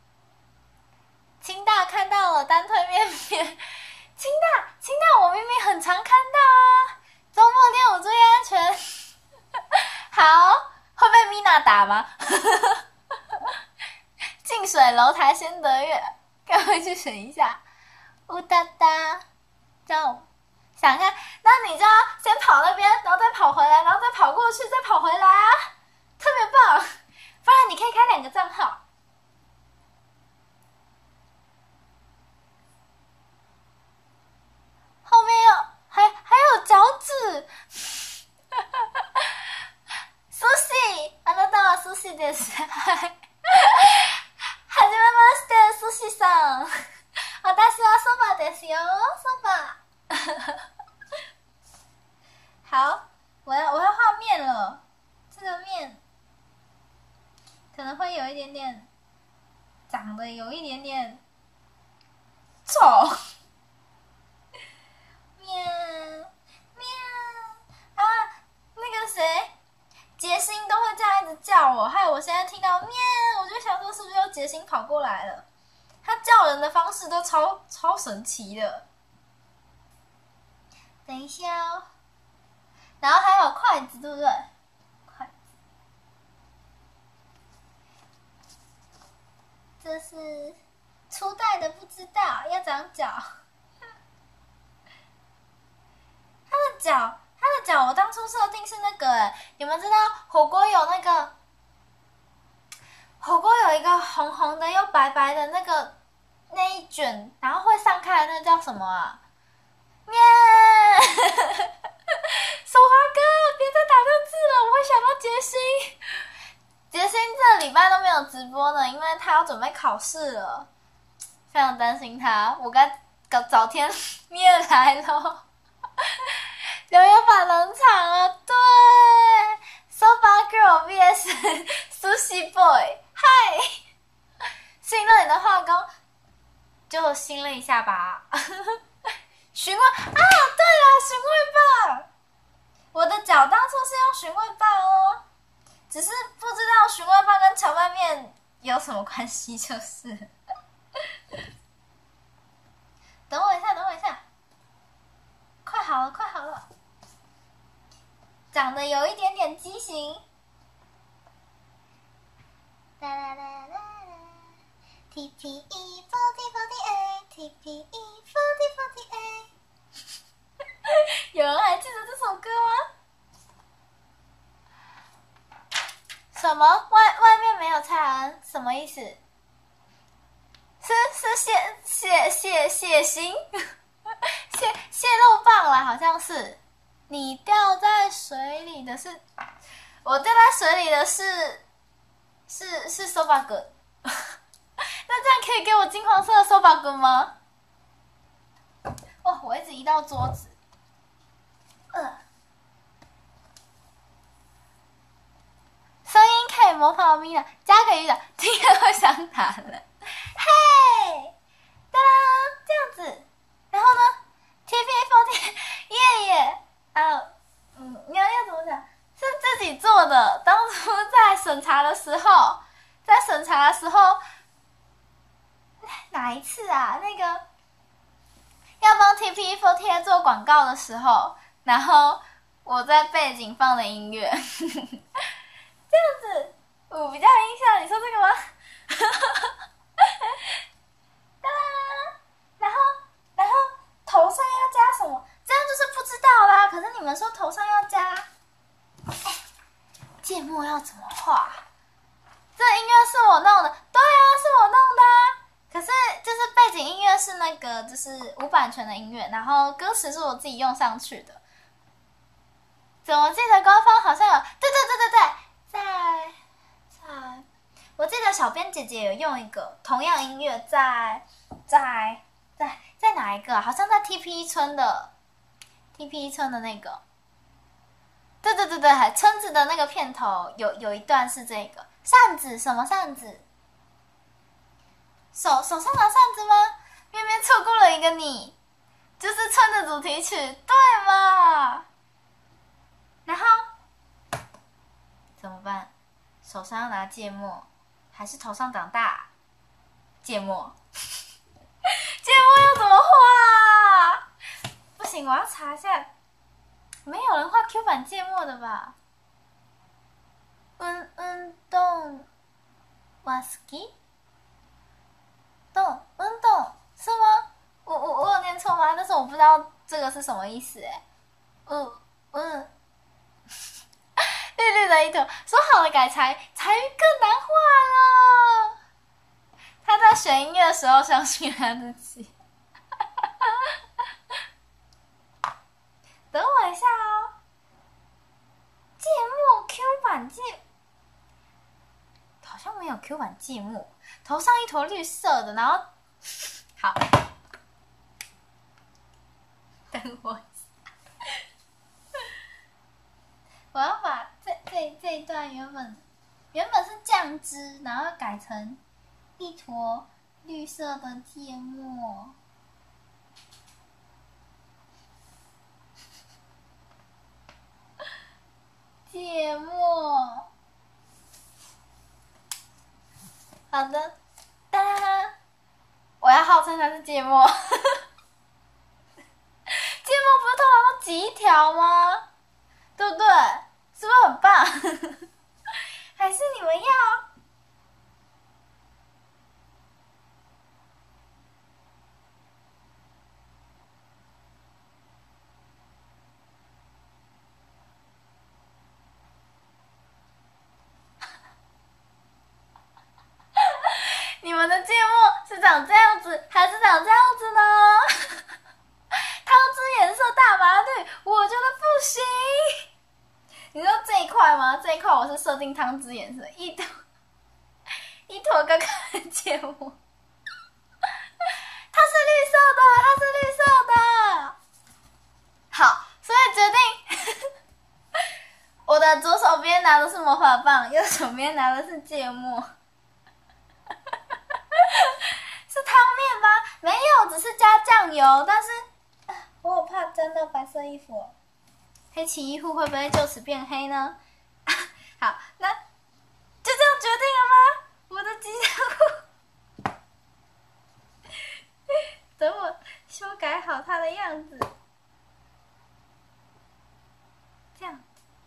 清大看到了，单推面面。清大，我明明很常看到啊。周末练舞注意安全。好，会被 Mina 打吗？近水楼台先得月，赶快去选一下。乌哒哒，这样想看，那你就要先跑那边，然后再跑回来，然后再跑过去，再跑回来啊，特别棒！不然你可以开2个账号。后面还有脚趾。苏西，あなたは苏西です。はじめまして、苏西さん。私はそばですよ，そば。好，我要画面了。这个面可能会有一点点长得有一点点丑。面啊，那个谁，杰星都会这样一直叫我，害我现在听到面，我就想说是不是又杰星跑过来了？他叫人的方式都超神奇的。等一下哦，然后还有筷子，对不对？筷子，这是初代的，不知道要长脚。他的脚，我当初设定是那个，你们知道火锅有那个火锅有一个红红的又白白的那一卷，然后会散开的那叫什么啊？面，手华哥，别再打这字了，我会想到杰星。杰星这礼拜都没有直播呢，因为他要准备考试了，非常担心他。我该找天面来咯。留言板冷场了，对 ，Soba Girl vs Sushi Boy， 嗨，信任你的画工，就信了一下吧。 寻味啊，对了，寻味棒。我的脚当初是用寻味棒哦，只是不知道寻味棒跟荞麦面有什么关系，就是。等我一下，等我一下，快好了，快好了，长得有一点点畸形。啦啦啦啦啦 ，TPE 4048 有人还记得这首歌吗？什么？外面没有蔡恩，什么意思？是血腥蟹肉棒啦，好像是。你掉在水里的是，我掉在水里的是手把滚。那这样可以给我金黄色的手把滚吗？哦，我一直移到桌子。声音可以模仿咪的，加个语的，听了会想打人。嘿，哒啦，这样子。然后呢 ？TP40，耶耶，要怎么讲？是自己做的。当初在审查的时候，哪一次啊？那个要帮 TP40 做广告的时候，然后我在背景放的音乐。这样子，我比较有印象。你说这个吗？然后头上要加什么？这样就是不知道啦。可是你们说头上要加，芥末要怎么画？这音乐是我弄的，对啊，是我弄的啊。可是就是背景音乐是那个就是无版权的音乐，然后歌词是我自己用上去的。怎么记得官方好像有？对，我记得小编姐姐有用一个同样音乐在哪一个啊？好像在 TP 村的那个。对，村子的那个片头有一段是这个扇子，什么扇子？手上拿扇子吗？面面错过了一个你，就是村的主题曲，对嘛？然后怎么办？手上要拿芥末，还是头上长大？芥末，芥末要怎么画？不行，我要查一下。没有人画 Q 版芥末的吧？运動は好き？运動是吗？我有念错吗？但是我不知道这个是什么意思哎。绿绿的一坨，说好了改才艺更难画了。他在选音乐的时候相信他自己。等我一下哦。芥末 Q 版好像没有 Q 版芥末，头上一坨绿色的，然后好，等我一下，我要把这一段原本是酱汁，然后改成一坨绿色的芥末。芥末，好的，哒啦，我要号称它是芥末。芥末不是通常都挤一条吗？对不对？是不是很棒？还是你们要？你们的芥末是长这样子，还是长这样子呢？汤汁颜色大麻绿，我觉得不行。你说这一块吗？这一块我是设定汤汁颜色，一坨哥哥的芥末，它是绿色的。好，所以决定，我的左手边拿的是魔法棒，右手边拿的是芥末。是汤面吗？没有，只是加酱油，但是我好怕沾到白色衣服哦。黑崎一护会不会就此变黑呢？好，那就这样决定了吗？我的吉祥物，等我修改好它的样子，这样，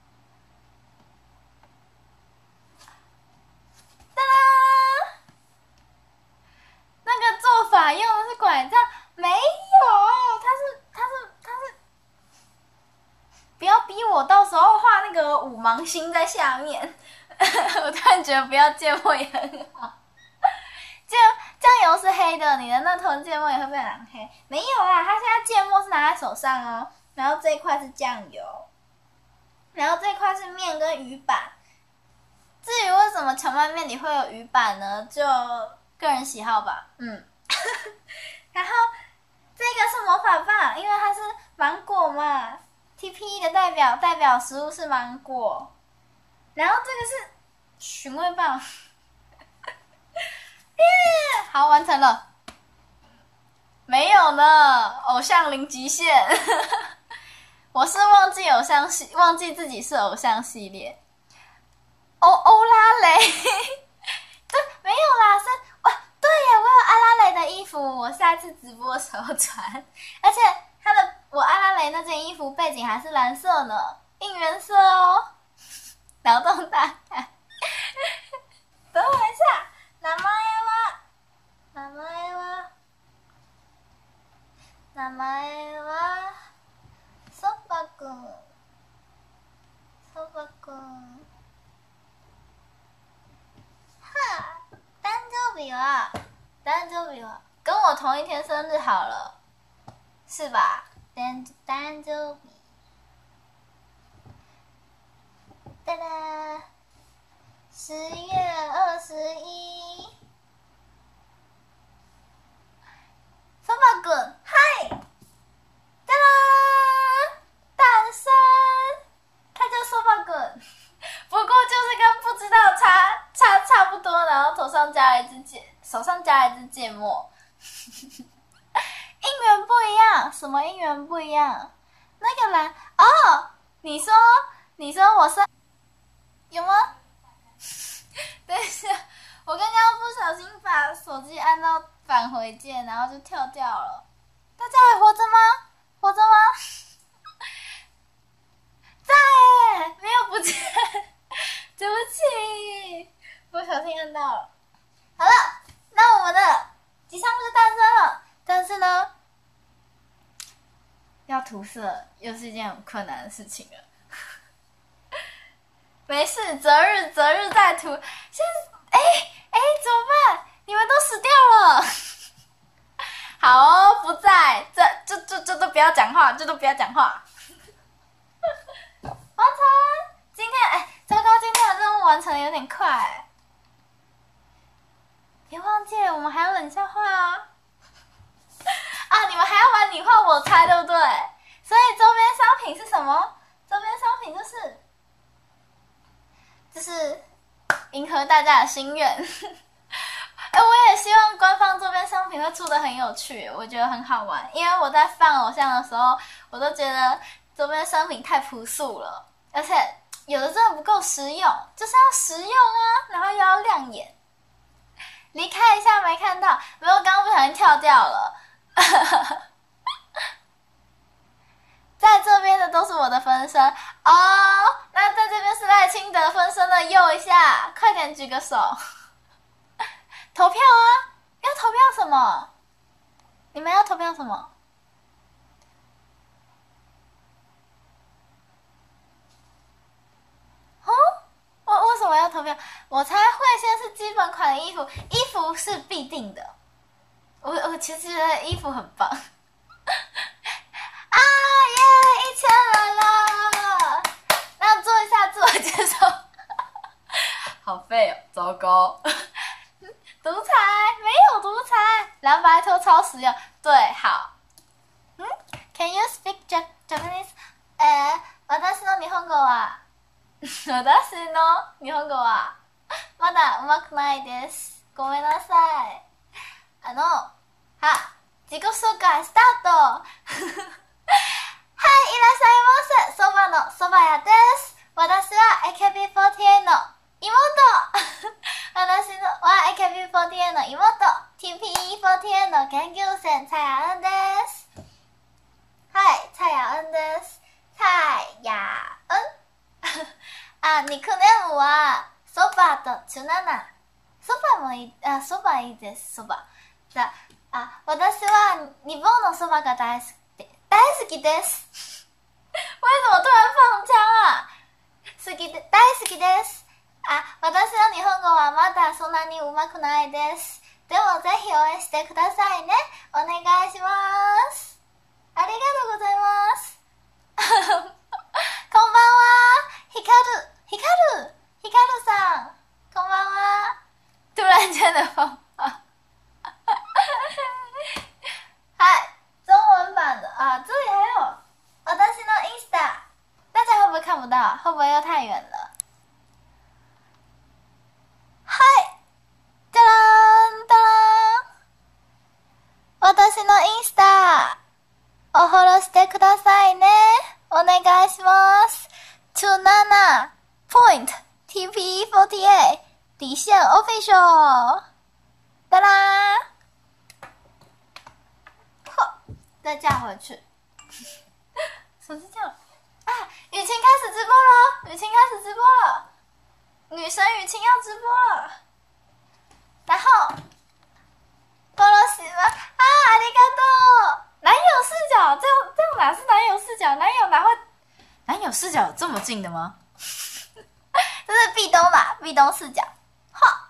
哒啦！那个做法用的是拐杖，没有，它是，不要逼我，到时候画那个五芒星在下面。我突然觉得不要芥末也很好。酱油是黑的，你的那头芥末也会变蓝黑。没有啦，它现在芥末是拿在手上哦，然后这一块是酱油，然后这一块是面跟鱼板。至于为什么荞麦面里会有鱼板呢？就个人喜好吧。然后这个是魔法棒，因为它是芒果嘛 ，TP 的代表食物是芒果。然后这个是寻味棒，好，完成了。没有呢，偶像零极限。我是忘记自己是偶像系列。欧拉蕾，对，没有啦，对耶，我有阿拉蕾的衣服，我下次直播的时候穿。而且我阿拉蕾那件衣服背景还是蓝色呢，应援色哦。脑洞大开。等我一下，名前はそばくん。誕生日は跟我同一天生日好了，是吧？誕生日。哒啦，10月21。そばくん，嗨！哒啦，诞生，他叫そばくん，不过就是跟不知道差不多，然后手上加了一支芥末。应援不一样，什么应援不一样？那个蓝哦，你说我是有吗？等一下，我刚刚不小心把手机按到返回键，然后就跳掉了。大家还活着吗？活着吗？在耶，没有不见，对不起，不小心按到了。好了，那我们的吉祥物就诞生了，但是呢，要涂色又是一件很困难的事情了。没事，择日再涂。现在，怎么办？你们都死掉了。好哦，不在，这都不要讲话，这都不要讲话。完成，今天糟糕，今天的任务完成的有点快。别忘记了，我们还有冷笑话啊！你们还要玩你画我猜，对不对？所以周边商品是什么？周边商品就是迎合大家的心愿。我也希望官方周边商品会出得很有趣，我觉得很好玩。因为我在放偶像的时候，我都觉得周边商品太朴素了，而且有的真的不够实用，就是要实用啊，然后又要亮眼。离开一下没看到，没有，刚刚不小心跳掉了。在这边的都是我的分身哦，那在这边是赖清德分身的右一下，快点举个手。投票啊！要投票什么？你们要投票什么？为什么要投票？我猜会先是基本款的衣服，衣服是必定的。我其实觉得衣服很棒。1000人了！那做一下自我介绍。好废哦，糟糕。独裁没有独裁，蓝白拖超实用。对，好。Can you speak Japanese？ 私の日本語は私の日本語はまだ上手くないです。ごめんなさい。自己紹介スタート。 いらっしゃいませ。そばのそば屋です。私は AKB48 の妹。私は AKB48 の妹。TPE48 の研究生蔡雅恩です。はい、蔡雅恩です。蔡雅恩。あ、ニックネームはそばとチュナナ。そばもいい、そばいいです。そば。私は日本のそばが大好きです。为什么突然放枪啊？大好きです。私の日本語はまだそんなに上手くないです。でもぜひ応援してくださいね。お願いします。ありがとうございます。こんばんは。ヒカルさん。こんばんは。突然间的放话。はい。中文版的这里还有私のインスタ，大家会不会看不到？会不会又太远了？はい。じゃらーん、たらーん。私のインスタ、おフォローしてくださいね。お願いします。27 point TP48 底线 official。哒啦。再架回去。手机这样雨晴开始直播了，雨晴开始直播了，女神雨晴要直播了。然后菠萝喜欢ありがとう。男友视角，这样哪是男友视角？男友哪会？男友视角有这么近的吗？这是壁咚吧？壁咚视角。哈，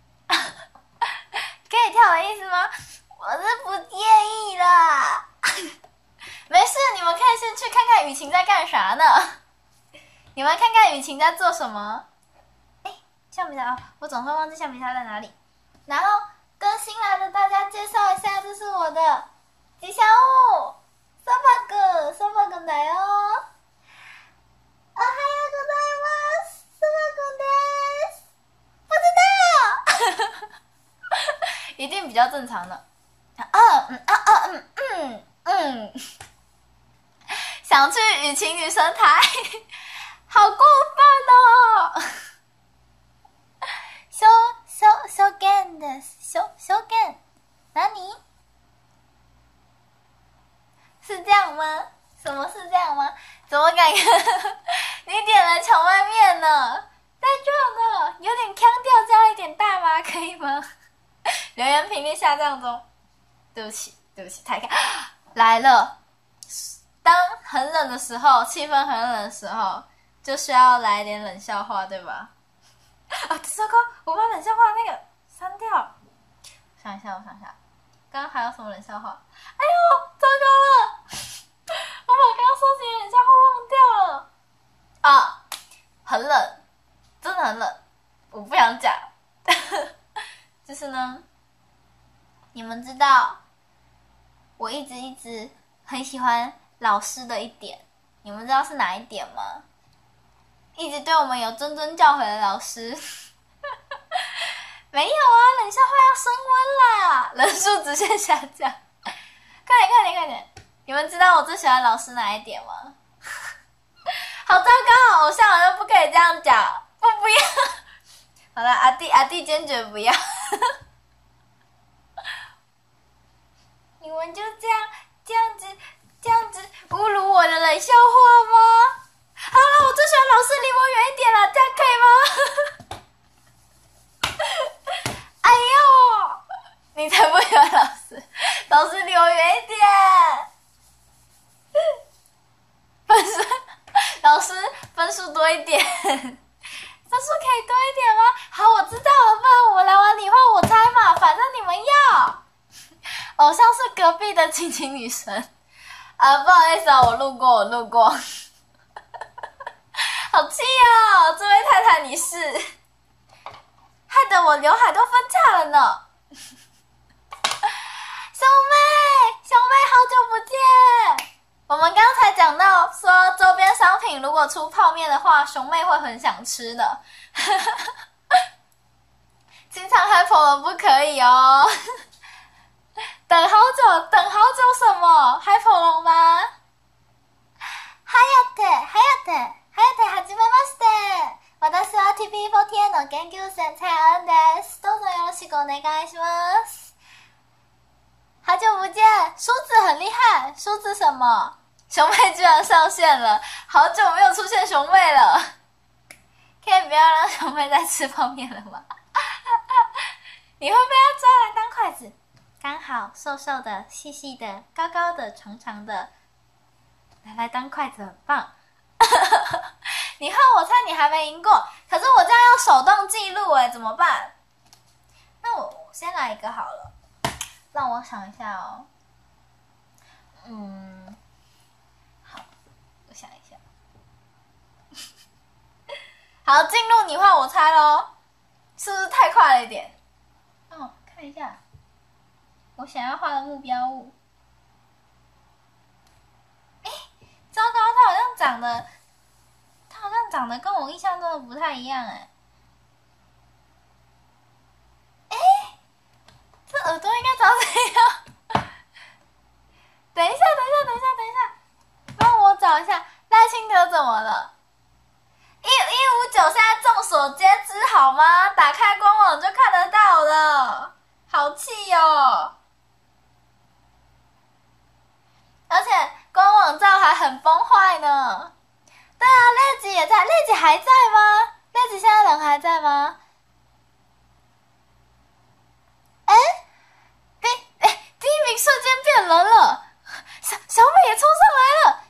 可以跳的意思吗？我是不介意啦。没事，你们可以先去看看雨晴在干啥呢？你们看看雨晴在做什么？橡皮擦我总会忘记橡皮擦在哪里。然后跟新来的大家介绍一下，这是我的吉祥物ソファくんだよ。おはようございます。ソファくんです。不知道。一定比较正常的。想去雨晴女神台，好过分哦！証券です。証券？哪里？是这样吗？什么是这样吗？怎么感觉你点了荞麦面呢？在这呢，有点腔调，加了一点大吗？可以吗？留言频率下降中。对不起，太看来了。当很冷的时候，气氛很冷的时候，就需要来点冷笑话，对吧？糟糕，我把冷笑话那个删掉。我想一下，刚刚还有什么冷笑话？哎呦，糟糕了！我把刚刚收集的冷笑话忘掉了。很冷，真的很冷，我不想讲。就是呢，你们知道，我一直很喜欢老师的一点，你们知道是哪一点吗？一直对我们有谆谆教诲的老师。没有啊，冷笑话要升温啦，人数直线下降。快点！你们知道我最喜欢老师哪一点吗？好糟糕，偶像好像不可以这样讲，不要。好了，阿弟坚决不要。你们就这样子侮辱我的冷笑话吗？好了，我最喜欢老师离我远一点了，这样可以吗？哎呦，你才不喜欢老师离我远一点。老师分数多一点，分数可以多一点吗？好，我知道了，不然我来玩你换我猜嘛，反正你们要。偶像是隔壁的亲亲女神。不好意思啊，我路过。好气哦，这位太太你是，害得我刘海都分叉了呢。小妹，好久不见。我们刚才讲到说，周边商品如果出泡面的话，熊妹会很想吃的。经常嗨跑了不可以哦。等好久什么？嗨跑龙吗？ の研究生蔡恩です。どうぞよろしくお願いします。好久不见，梳子很厉害。梳子什么？熊妹居然上线了，好久没有出现熊妹了。可以不要让熊妹再吃泡面了吗？你会被他抓来当筷子，刚好瘦瘦的、细细的、高高的、长长的，拿来当筷子很棒。你看，我猜你还没赢过，可是我这样要手动记录哎，怎么办？那我先来一个好了，让我想一下哦。好，我想一下。好，进入你画我猜咯，是不是太快了一点？哦，看一下，我想要画的目标物。哎，糟糕，它好像长得跟我印象中的不太一样哎。哎，这耳朵应该长这样。等一下，帮我找一下赖清德怎么了？159现在众所皆知好吗？打开官网就看得到了，好气哦！而且官网照还很崩坏呢。对啊，赖吉也在，赖吉还在吗？赖吉现在人还在吗？第一名瞬间变人了，小美也冲上来了。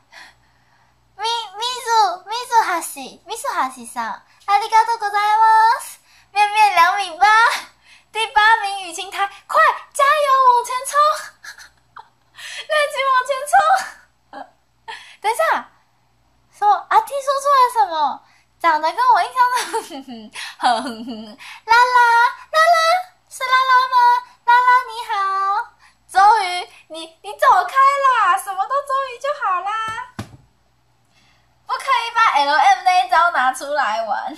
米苏哈西上，ありがとうございます。面面2.8米，第8名雨晴台，快加油往前冲！赖吉往前冲！等一下，说阿弟说出来什么？长得跟我印象中，拉拉是拉拉吗？拉拉你好，周瑜你走开啦，什么都周瑜就好啦。不可以把 LM 那一招拿出来玩。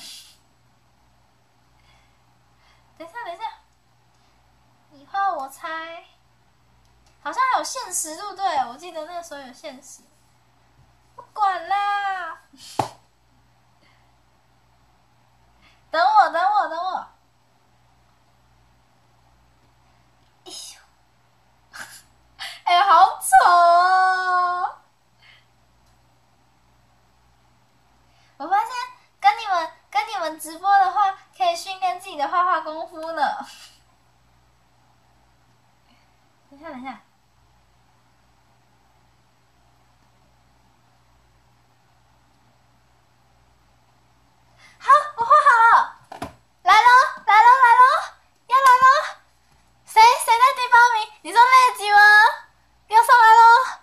等一下，你画我猜，好像有限时，对不对？我记得那个时候有限时。不管啦，等我。哎呦，好丑哦！我发现跟你们直播的话，可以训练自己的画画功夫呢。等一下，好，我画好了，来咯，要来咯！谁在第8名？你说赖吉吗？要上来咯！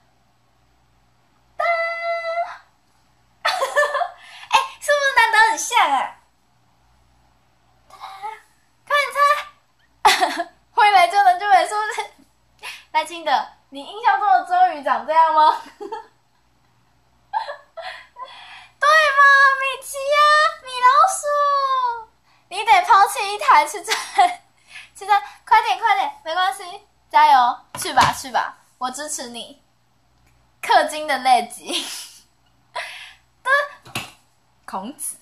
是不是难得很像啊？快点猜！会来就能就会，是不是？赖清德，你印象中的周瑜长这样吗？对吗？米奇呀，米老鼠，你得抛弃一台去追，快点，没关系，加油，去吧，我支持你。氪金的累积。孔子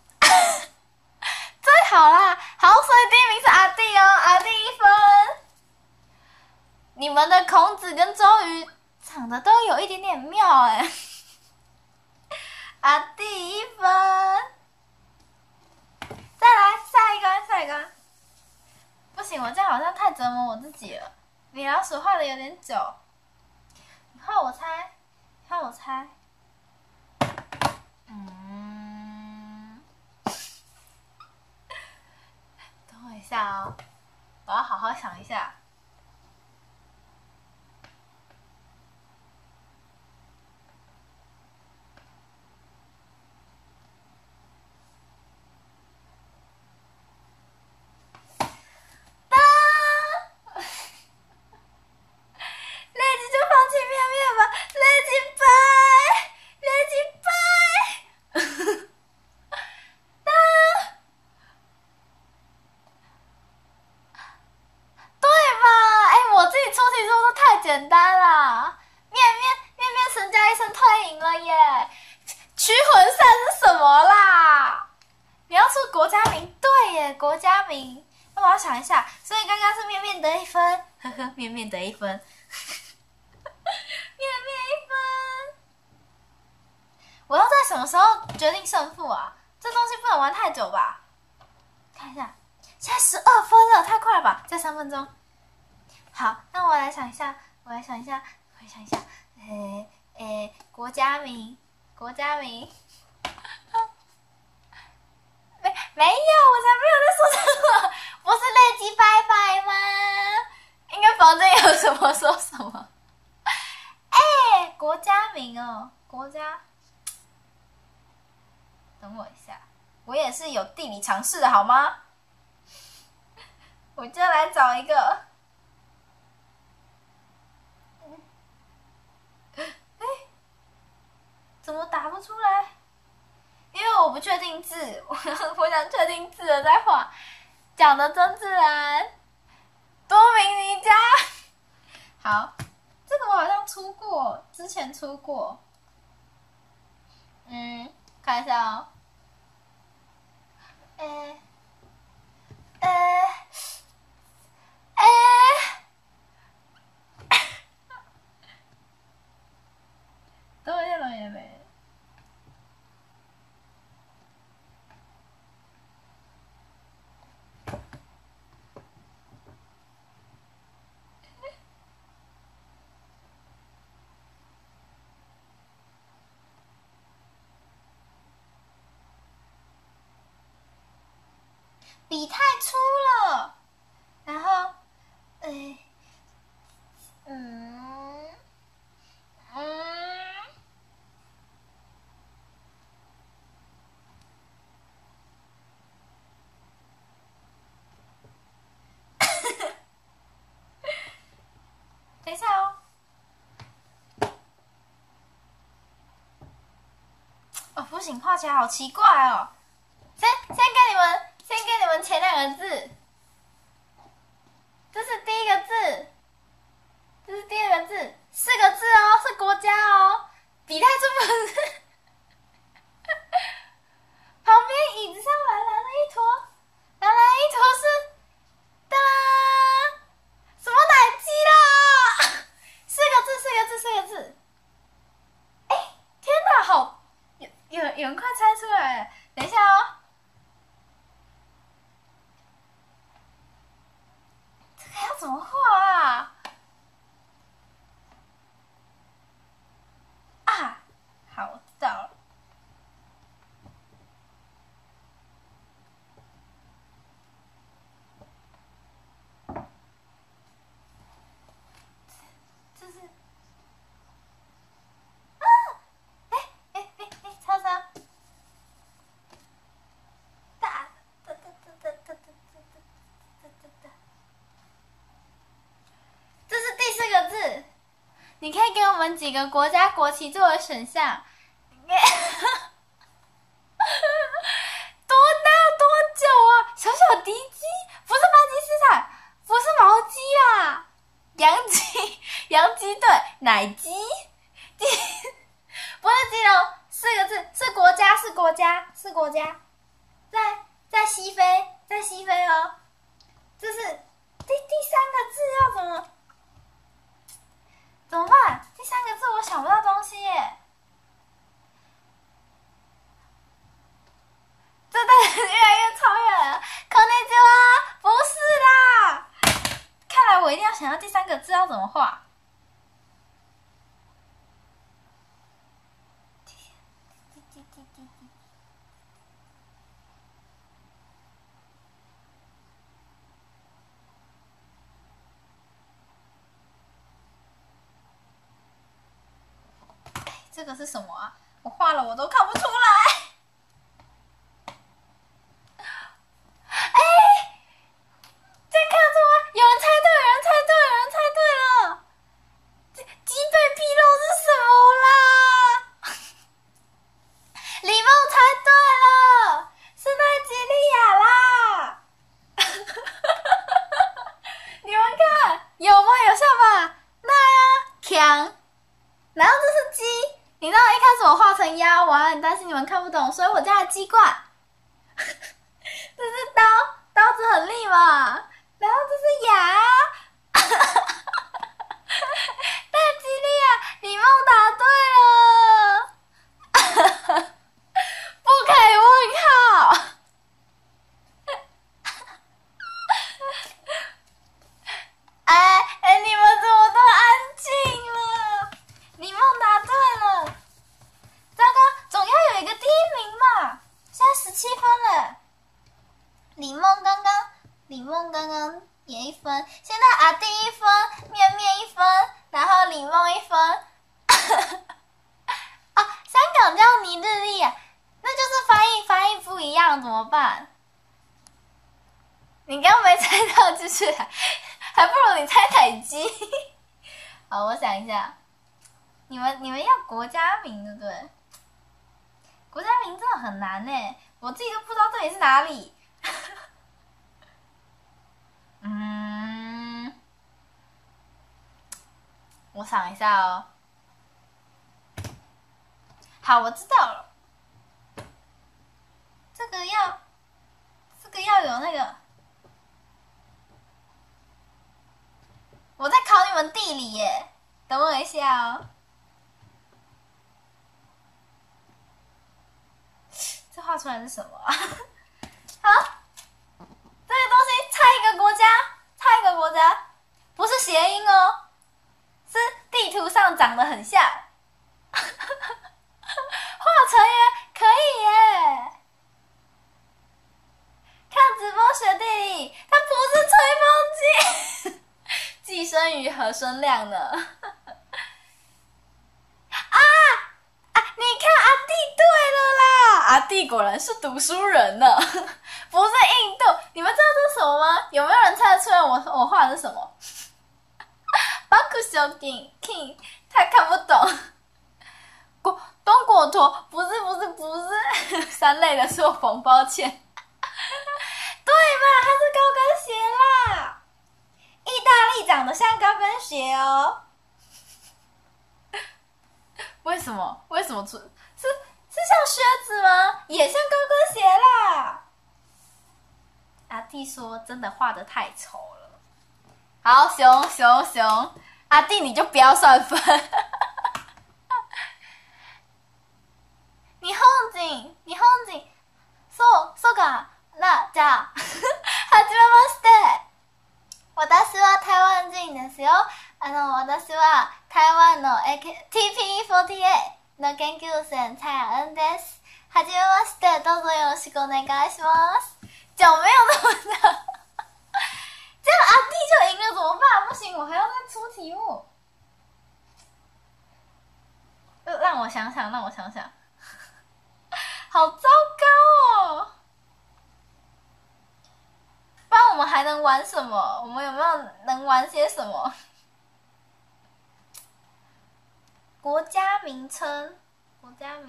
最好啦，好，所以第1名是阿弟哦，阿弟1分。你们的孔子跟周瑜长得都有一点点妙哎，阿弟1分。再来下一个，不行，我这样好像太折磨我自己了。米老鼠画的有点久，你画我猜。等我一下哦，我要好好想一下。简单啦，面神加一声退赢了耶！驱魂扇是什么啦？你要出国家名？对耶，国家名。那我要想一下，所以刚刚是面面得1分，呵呵，面面得1分，面面1分。我要在什么时候决定胜负啊？这东西不能玩太久吧？看一下，现在12分了，太快了吧？再3分钟。好，那我来想一下，国家名，没有，我才没有在说这个，不是累积拜拜吗？应该房间有什么说什么。国家名哦，国家，等我一下，我也是有地理常识的好吗？我就来找一个。怎么打不出来？因为我不确定字，我想确定字了再画，讲的真自然。多米尼加，好，这个我好像出过，之前出过。看一下哦。等我一下，笔太粗了，然后，等一下哦。哦，不行，画起来好奇怪哦。先给你们前2个字，这是第1个字，这是第2个字，4个字哦，是国家哦。笔太粗不是？旁边椅子上蓝蓝的一坨，是，哒啦，什么奶鸡啦？4个字。天哪，好，有人快猜出来了，等一下哦。这个要怎么画啊？好，我知道了。这是超超大，这是第4个字。你可以给我们几个国家国旗作为选项。多久啊？小小敌机，不是巴基斯坦，不是毛鸡啦，洋鸡对，奶鸡，不是鸡肉，4个字，是国家，在西非哦。这是第3个字要怎么办？第3个字我想不到东西耶。这越来越超越了。こんにちは，不是啦。看来我一定要想到第3个字要怎么画。这个是什么啊？我画了我都看不出来。这样看得出吗？有人猜对了。鸡背披露是什么啦？李梦猜对了，是奈及利亚啦。你们看有吗？有像吧？那呀，强。然后这是鸡，你知道一开始我画成鸭，我还很担心你们看不懂，所以我加了鸡冠。 这是刀，刀子很利嘛。然后这是牙。太激烈了，李梦答对了。不可以问号。你们怎么都安静了？李梦答对了。糟糕，总要有一个第一名嘛。现在17分了。李梦刚刚也1分，现在阿弟1分，面面1分，然后李梦1分。啊，香港叫尼日利亚，那就是翻译不一样，怎么办？你刚没猜到，就是还不如你猜台基。好，我想一下，你们要国家名对不对？国家名真的很难耶，我自己都不知道这里是哪里。我想一下哦。好，我知道了。这个要有那个。我在考你们地理耶，等我一下哦。这画出来是什么啊？好，这个东西猜一个国家，不是谐音哦，是地图上长得很像。画成员可以耶，看直播学地理，它不是吹风机。寄生于何生亮呢？你看阿弟对了啦，阿弟果然是读书人呢，不是印度。你们知道这是什么吗？有没有人猜得出来我画的是什么？巴库小 king， 他看不懂。东果陀不是三类的错缝，抱歉。对嘛，它是高跟鞋啦。意大利长得像高跟鞋哦。为什么是像靴子吗？也像高跟鞋啦。阿弟说真的画得太丑了。好，熊，阿弟你就不要算分。日本人そうかな、じゃあはじめまして。私は台湾人ですよ。私は台湾の TP48 の研究生蔡雅恩です。はじめまして、どうぞよろしくお願いします。脚没有那么长，这样阿弟就赢了怎么办？不行，我还要再出题目。让我想想，好糟糕哦！不然我们还能玩什么？我们有没有能玩些什么？国家名称，不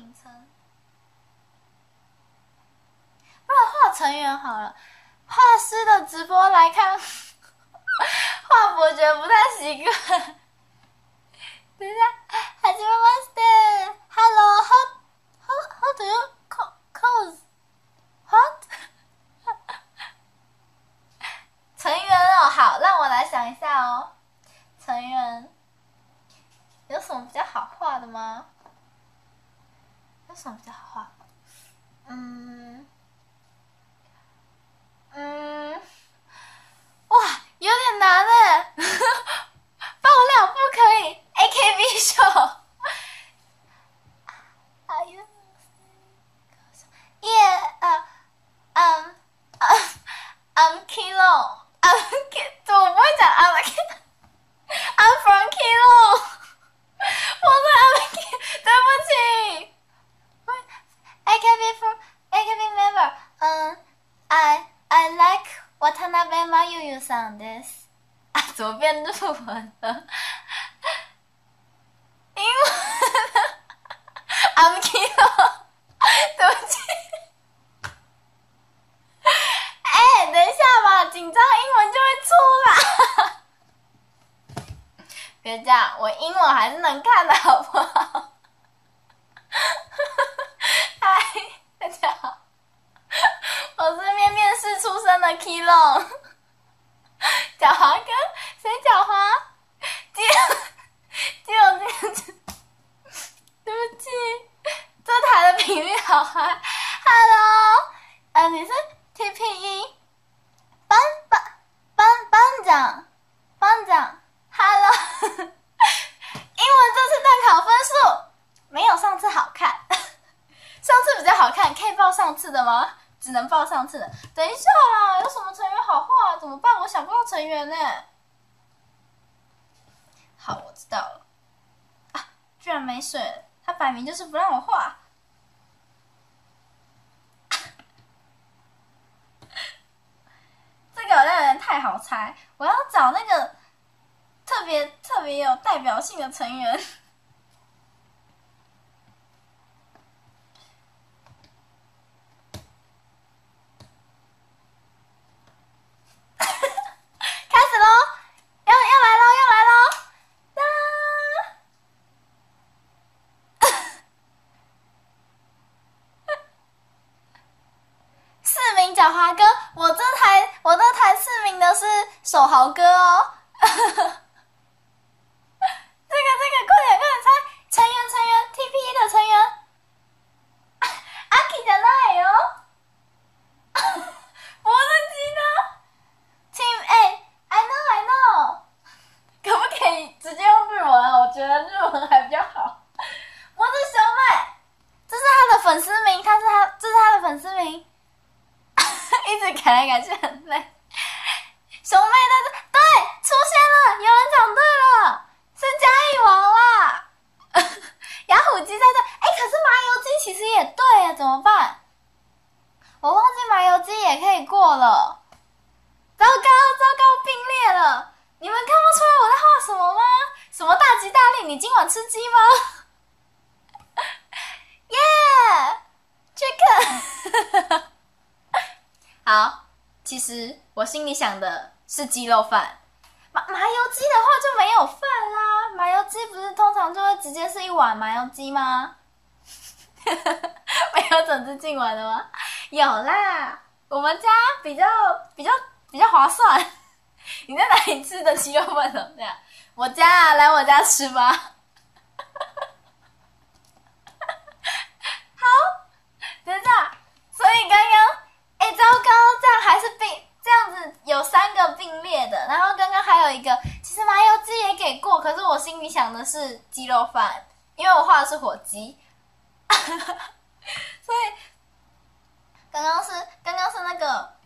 然画成员好了。画师的直播来看，画博觉得不太习惯。等一下，はじめまして。Hello, how do you cause? What? 成员哦，好，让我来想一下哦。成员有什么比较好画的吗？哇，有点难哎。爆料不可以 ，AKB 秀。I'm Kilo， 怎么不会讲 I'm from Kilo， 我是 对不起。AKB member，I like 渡辺真由さんです。啊，怎么变日文了？英文I'm Kilo， 对不起。等一下吧，紧张英文就会出来。别这样，我英文还是能看的，好不好？嗨，大家好，我是面面的 Kilo， 狡猾哥，谁狡猾？基隆对不起，这台的频率好嗨。Hello，你是 TPE 班长 ，Hello， 英文这次段考分数没有上次好看，上次比较好看，可以报上次的吗？只能报上次的。等一下啦，有什么成员好画？怎么办？我想不到成员呢。好，我知道了。啊，居然没水了，他摆明就是不让我画。这个好像有点太好猜，我要找那个特别有代表性的成员。开始咯，要来咯！4名狡猾哥，我这台4名的是手豪哥哦。这个，快点猜，成员 TPE 的成员。阿 K じゃないよ。不是鸡呢 ？Team A，I know， 可不可以直接用日文啊？我觉得日文还比较好。我是熊妹，这是他的粉丝名，这是他的粉丝名。一直改来改去很累。熊妹在这，对，出现了，有人讲对了，是嘉义王啦。雅虎鸡在这，可是麻油鸡其实也对耶，怎么办？我忘记麻油鸡也可以过了。糟糕，并列了。你们看不出来我在画什么吗？什么大吉大利？你今晚吃鸡吗？耶！这个。好，其实我心里想的是鸡肉饭，麻油鸡的话就没有饭啦。麻油鸡不是通常就会直接是一碗麻油鸡吗？没有整只进碗的吗？有啦，我们家比较划算。你在哪里吃的鸡肉饭怎么样？我家啊，来我家吃吧。好，等一下，所以刚刚。糟糕，这样还是这样子有3个并列的，然后刚刚还有一个，其实麻油鸡也给过，可是我心里想的是鸡肉饭，因为我画的是火鸡，所以刚刚是那个，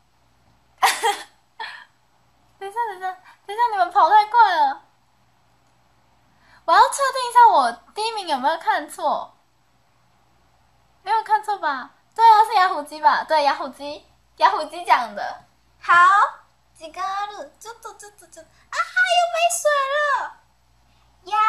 等一下，你们跑太快了，我要确定一下我第1名有没有看错，没有看错吧？对啊，是雅虎鸡吧？对，雅虎鸡讲的。好，几个路，就啊，又没水了！呀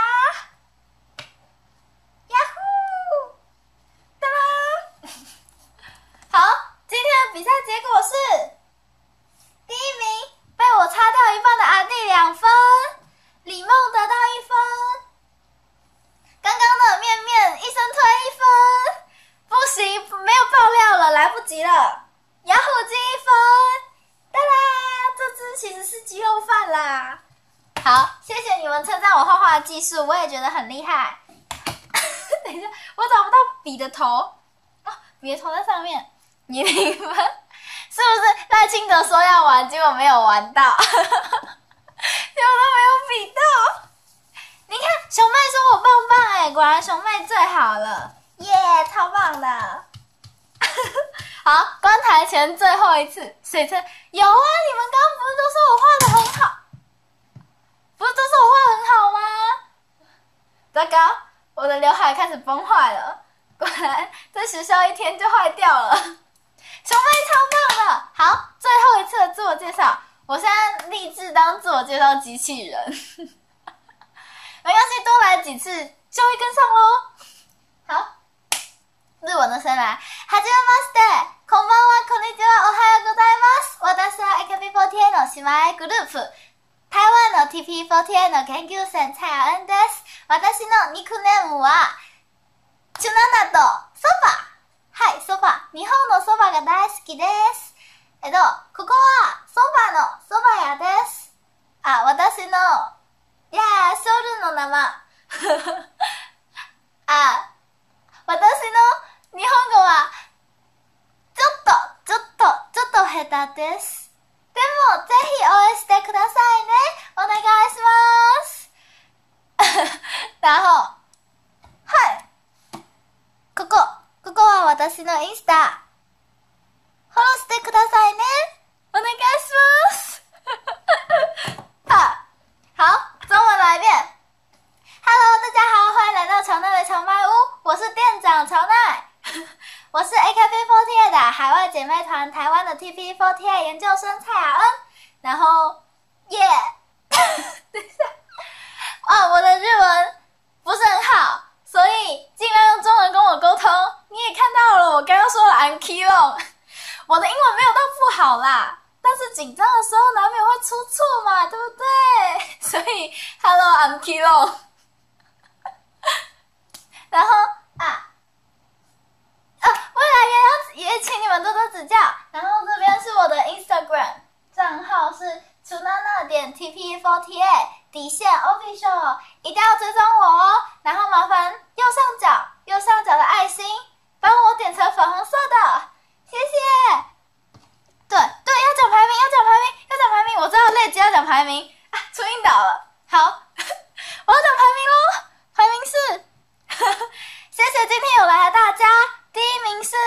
呼！哒啦！好，今天的比赛结果是第1名被我擦掉一半的阿弟2分，李梦得到1分，刚刚的面一生推1分。不行，没有爆料了，来不及了。雅虎鸡1分，哒啦，这只其实是鸡肉饭啦。好，谢谢你们称赞我画画的技术，我也觉得很厉害。等一下，我找不到笔的头，哦，笔的头在上面。你0分，是不是赖清德说要玩，结果没有玩到？结果都没有比到。你看，熊妹说我棒棒果然熊妹最好了。耶，超棒的！好，关台前最后一次水车有啊！你们刚刚不是都说我画的很好？不是都说我画的很好吗？糟糕，我的刘海开始崩坏了，果然在学校1天就坏掉了。熊妹超棒的！好，最后一次的自我介绍，我现在立志当自我介绍机器人。没关系，多来几次就会跟上咯。好。日文の声来，はじめまして、こんばんは、こんにちは、おはようございます。私は AKB48 の姉妹グループ、台湾の TP48 の研究生蔡雅恩です。私のニックネームは、チュナナとソバ。はい、ソバ。日本のソバが大好きです。 ここはそばのそば屋です。あ、私の、いやー、ショルの名前。あ、私の日本語は、ちょっと下手です。でも、ぜひ応援してくださいね。お願いします。然後、はい。ここは私のインスタ。フォローしてくださいね。お願いします。好，中文来一遍。Hello， 大家好，欢迎来到乔奈的荞麦屋，我是店长乔奈。我是 AKB48 的海外姐妹团台湾的 TP48 研究生蔡雅恩。然后，耶、等一下，我的日文不是很好，所以尽量用中文跟我沟通。你也看到了，我刚刚说了 I'm Kilo， 我的英文没有到不好啦。但是紧张的时候难免会出错嘛，对不对？所以 Hello I'm Kilo 然后未来也请你们多多指教。然后这边是我的 Instagram 账号是 chunana.tp48 底线 official， 一定要追踪我哦。然后麻烦右上角的爱心帮我点成粉红色的，谢谢。对，要讲排名，我知道累积要讲排名啊，出晕倒了。好，我要讲排名咯，排名是，谢谢今天有来的大家。第一名是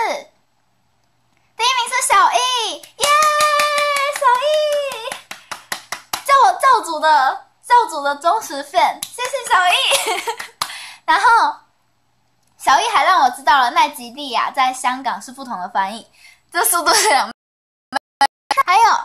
小易，耶，小易，叫我教主的忠实粉，谢谢小易。然后小易还让我知道了奈吉利亚在香港是不同的翻译，这速度是2倍。还有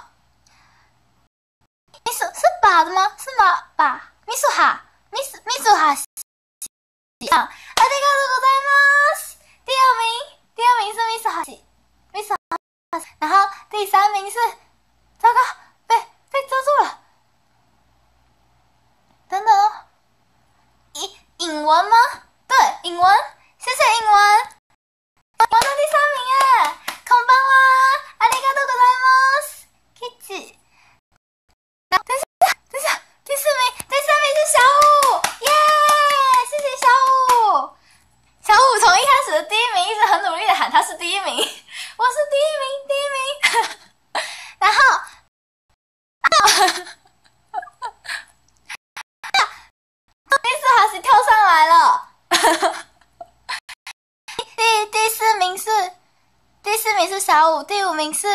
是把的吗？是吗？把ミスハありがとうございます。第二名是ミスハシ，然后第3名是，糟糕，被遮住了。等等哦，尹文吗？对，尹文，谢谢尹文，我的第3名耶，こんばんは，ありがとうございます。Kitty， 然后等一下，第4名是小五，耶，谢谢小五。小五从一开始的第1名一直很努力的喊他是第1名，我是第1名。然后，第4还是跳上来了。第4名是小五，第5名是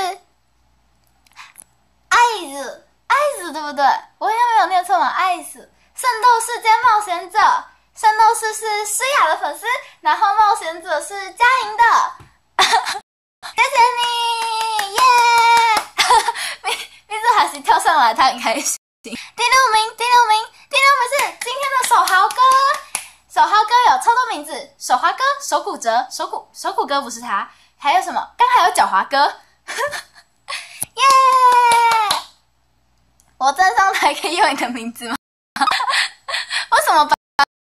爱子对不对？我应该没有念错嘛，爱子。圣斗士兼冒险者，圣斗士是诗雅的粉丝，然后冒险者是佳莹的。谢谢你，耶！咪子还是跳上来，他很开心。第六名是今天的手豪哥。手豪哥有超多名字，手滑哥、手骨折、手骨哥不是他，还有什么？刚还有脚滑哥。耶！我站上台可以用你的名字吗？为什么把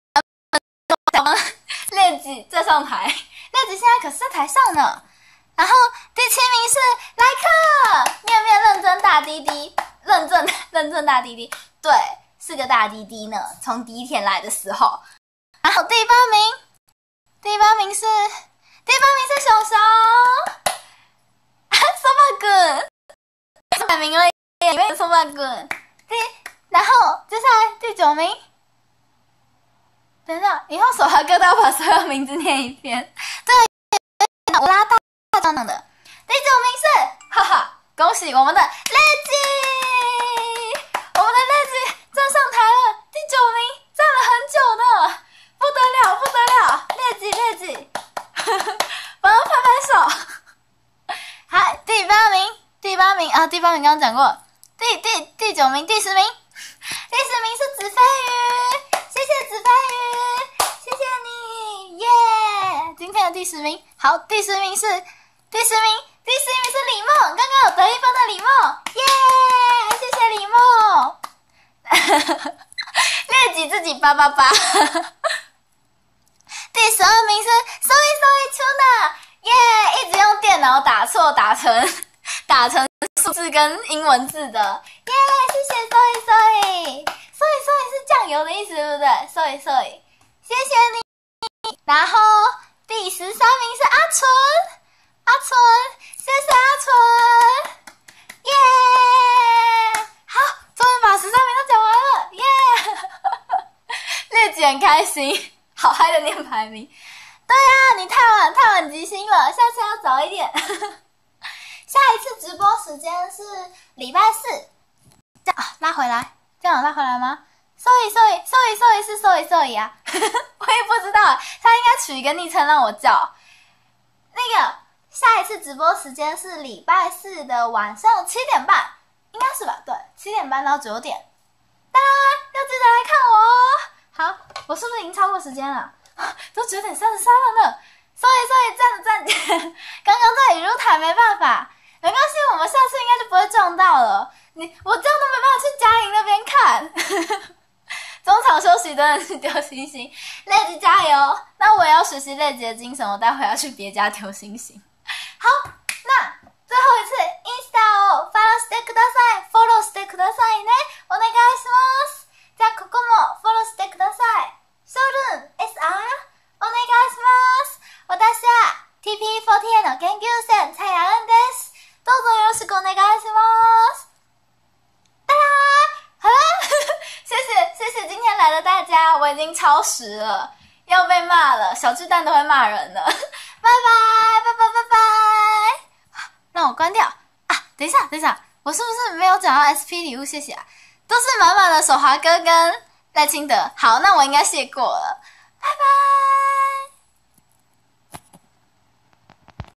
练吉站上台？练吉现在可是在台上呢。然后第7名是莱克，面认真大滴滴，认真大滴滴，对，是个大滴滴呢。从第一天来的时候，然后第8名是熊熊，松巴滚，100名了，里面有松巴滚。然后接下来第9名。等一下，以后手滑哥都要把所有名字念一遍。对，我拉大张的。第9名是，恭喜我们的 Leggy， 我们的 Leggy 站上台了，第9名，站了很久呢，不得了 ，Leggy， 帮我拍手。好，第8名啊，第8名刚刚讲过，第9名，第10名是子飞鱼。谢谢子飞鱼，谢谢你，耶！今天的第10名，好，第10名是李梦，刚刚有得1分的李梦，耶！谢谢李梦，练级自己888。第12名是 Sorry Tuna， 耶！一直用电脑打错，打成数字跟英文字的，耶！谢谢 Sorry 是酱油的意思，对不对？Sorry，谢谢你。然后第13名是阿纯，谢谢阿纯，耶！好，终于把13名都讲完了，耶！列姐很开心，好嗨的念排名。对呀，你太晚集星了，下次要早一点。下一次直播时间是礼拜四，这样啊，拉回来，这样有拉回来吗？Sorry 是 Sorry 啊，我也不知道，他应该取一个昵称让我叫。那个下一次直播时间是礼拜四的晚上7点半，应该是吧？对，7点半到9点，大家要记得来看我哦。好，我是不是已经超过时间了？都9点33了呢。Sorry，站着，刚刚在雨露台没办法。没关系，我们下次应该就不会撞到了。我这样都没办法去嘉颖那边看。中场休息真的是丢星星，累姐加油！那我也要学习累姐的精神，我待会要去别家丢星星。好，那最後一次インスタをフォローしてください。フォローしてくださいね。お願いします。じゃあここもフォローしてください。ショルン SR お願いします。私は TP40 の研究生蔡雅恩です。どうぞよろしくお願いします。哒啦，好啦，谢谢今天来的大家，我已经超时了，要被骂了，小巨蛋都会骂人的。拜拜，让我关掉啊！等一下，我是不是没有讲到 SP 礼物？谢谢啊，都是满满的手滑哥跟赖清德。好，那我应该谢过了，拜拜。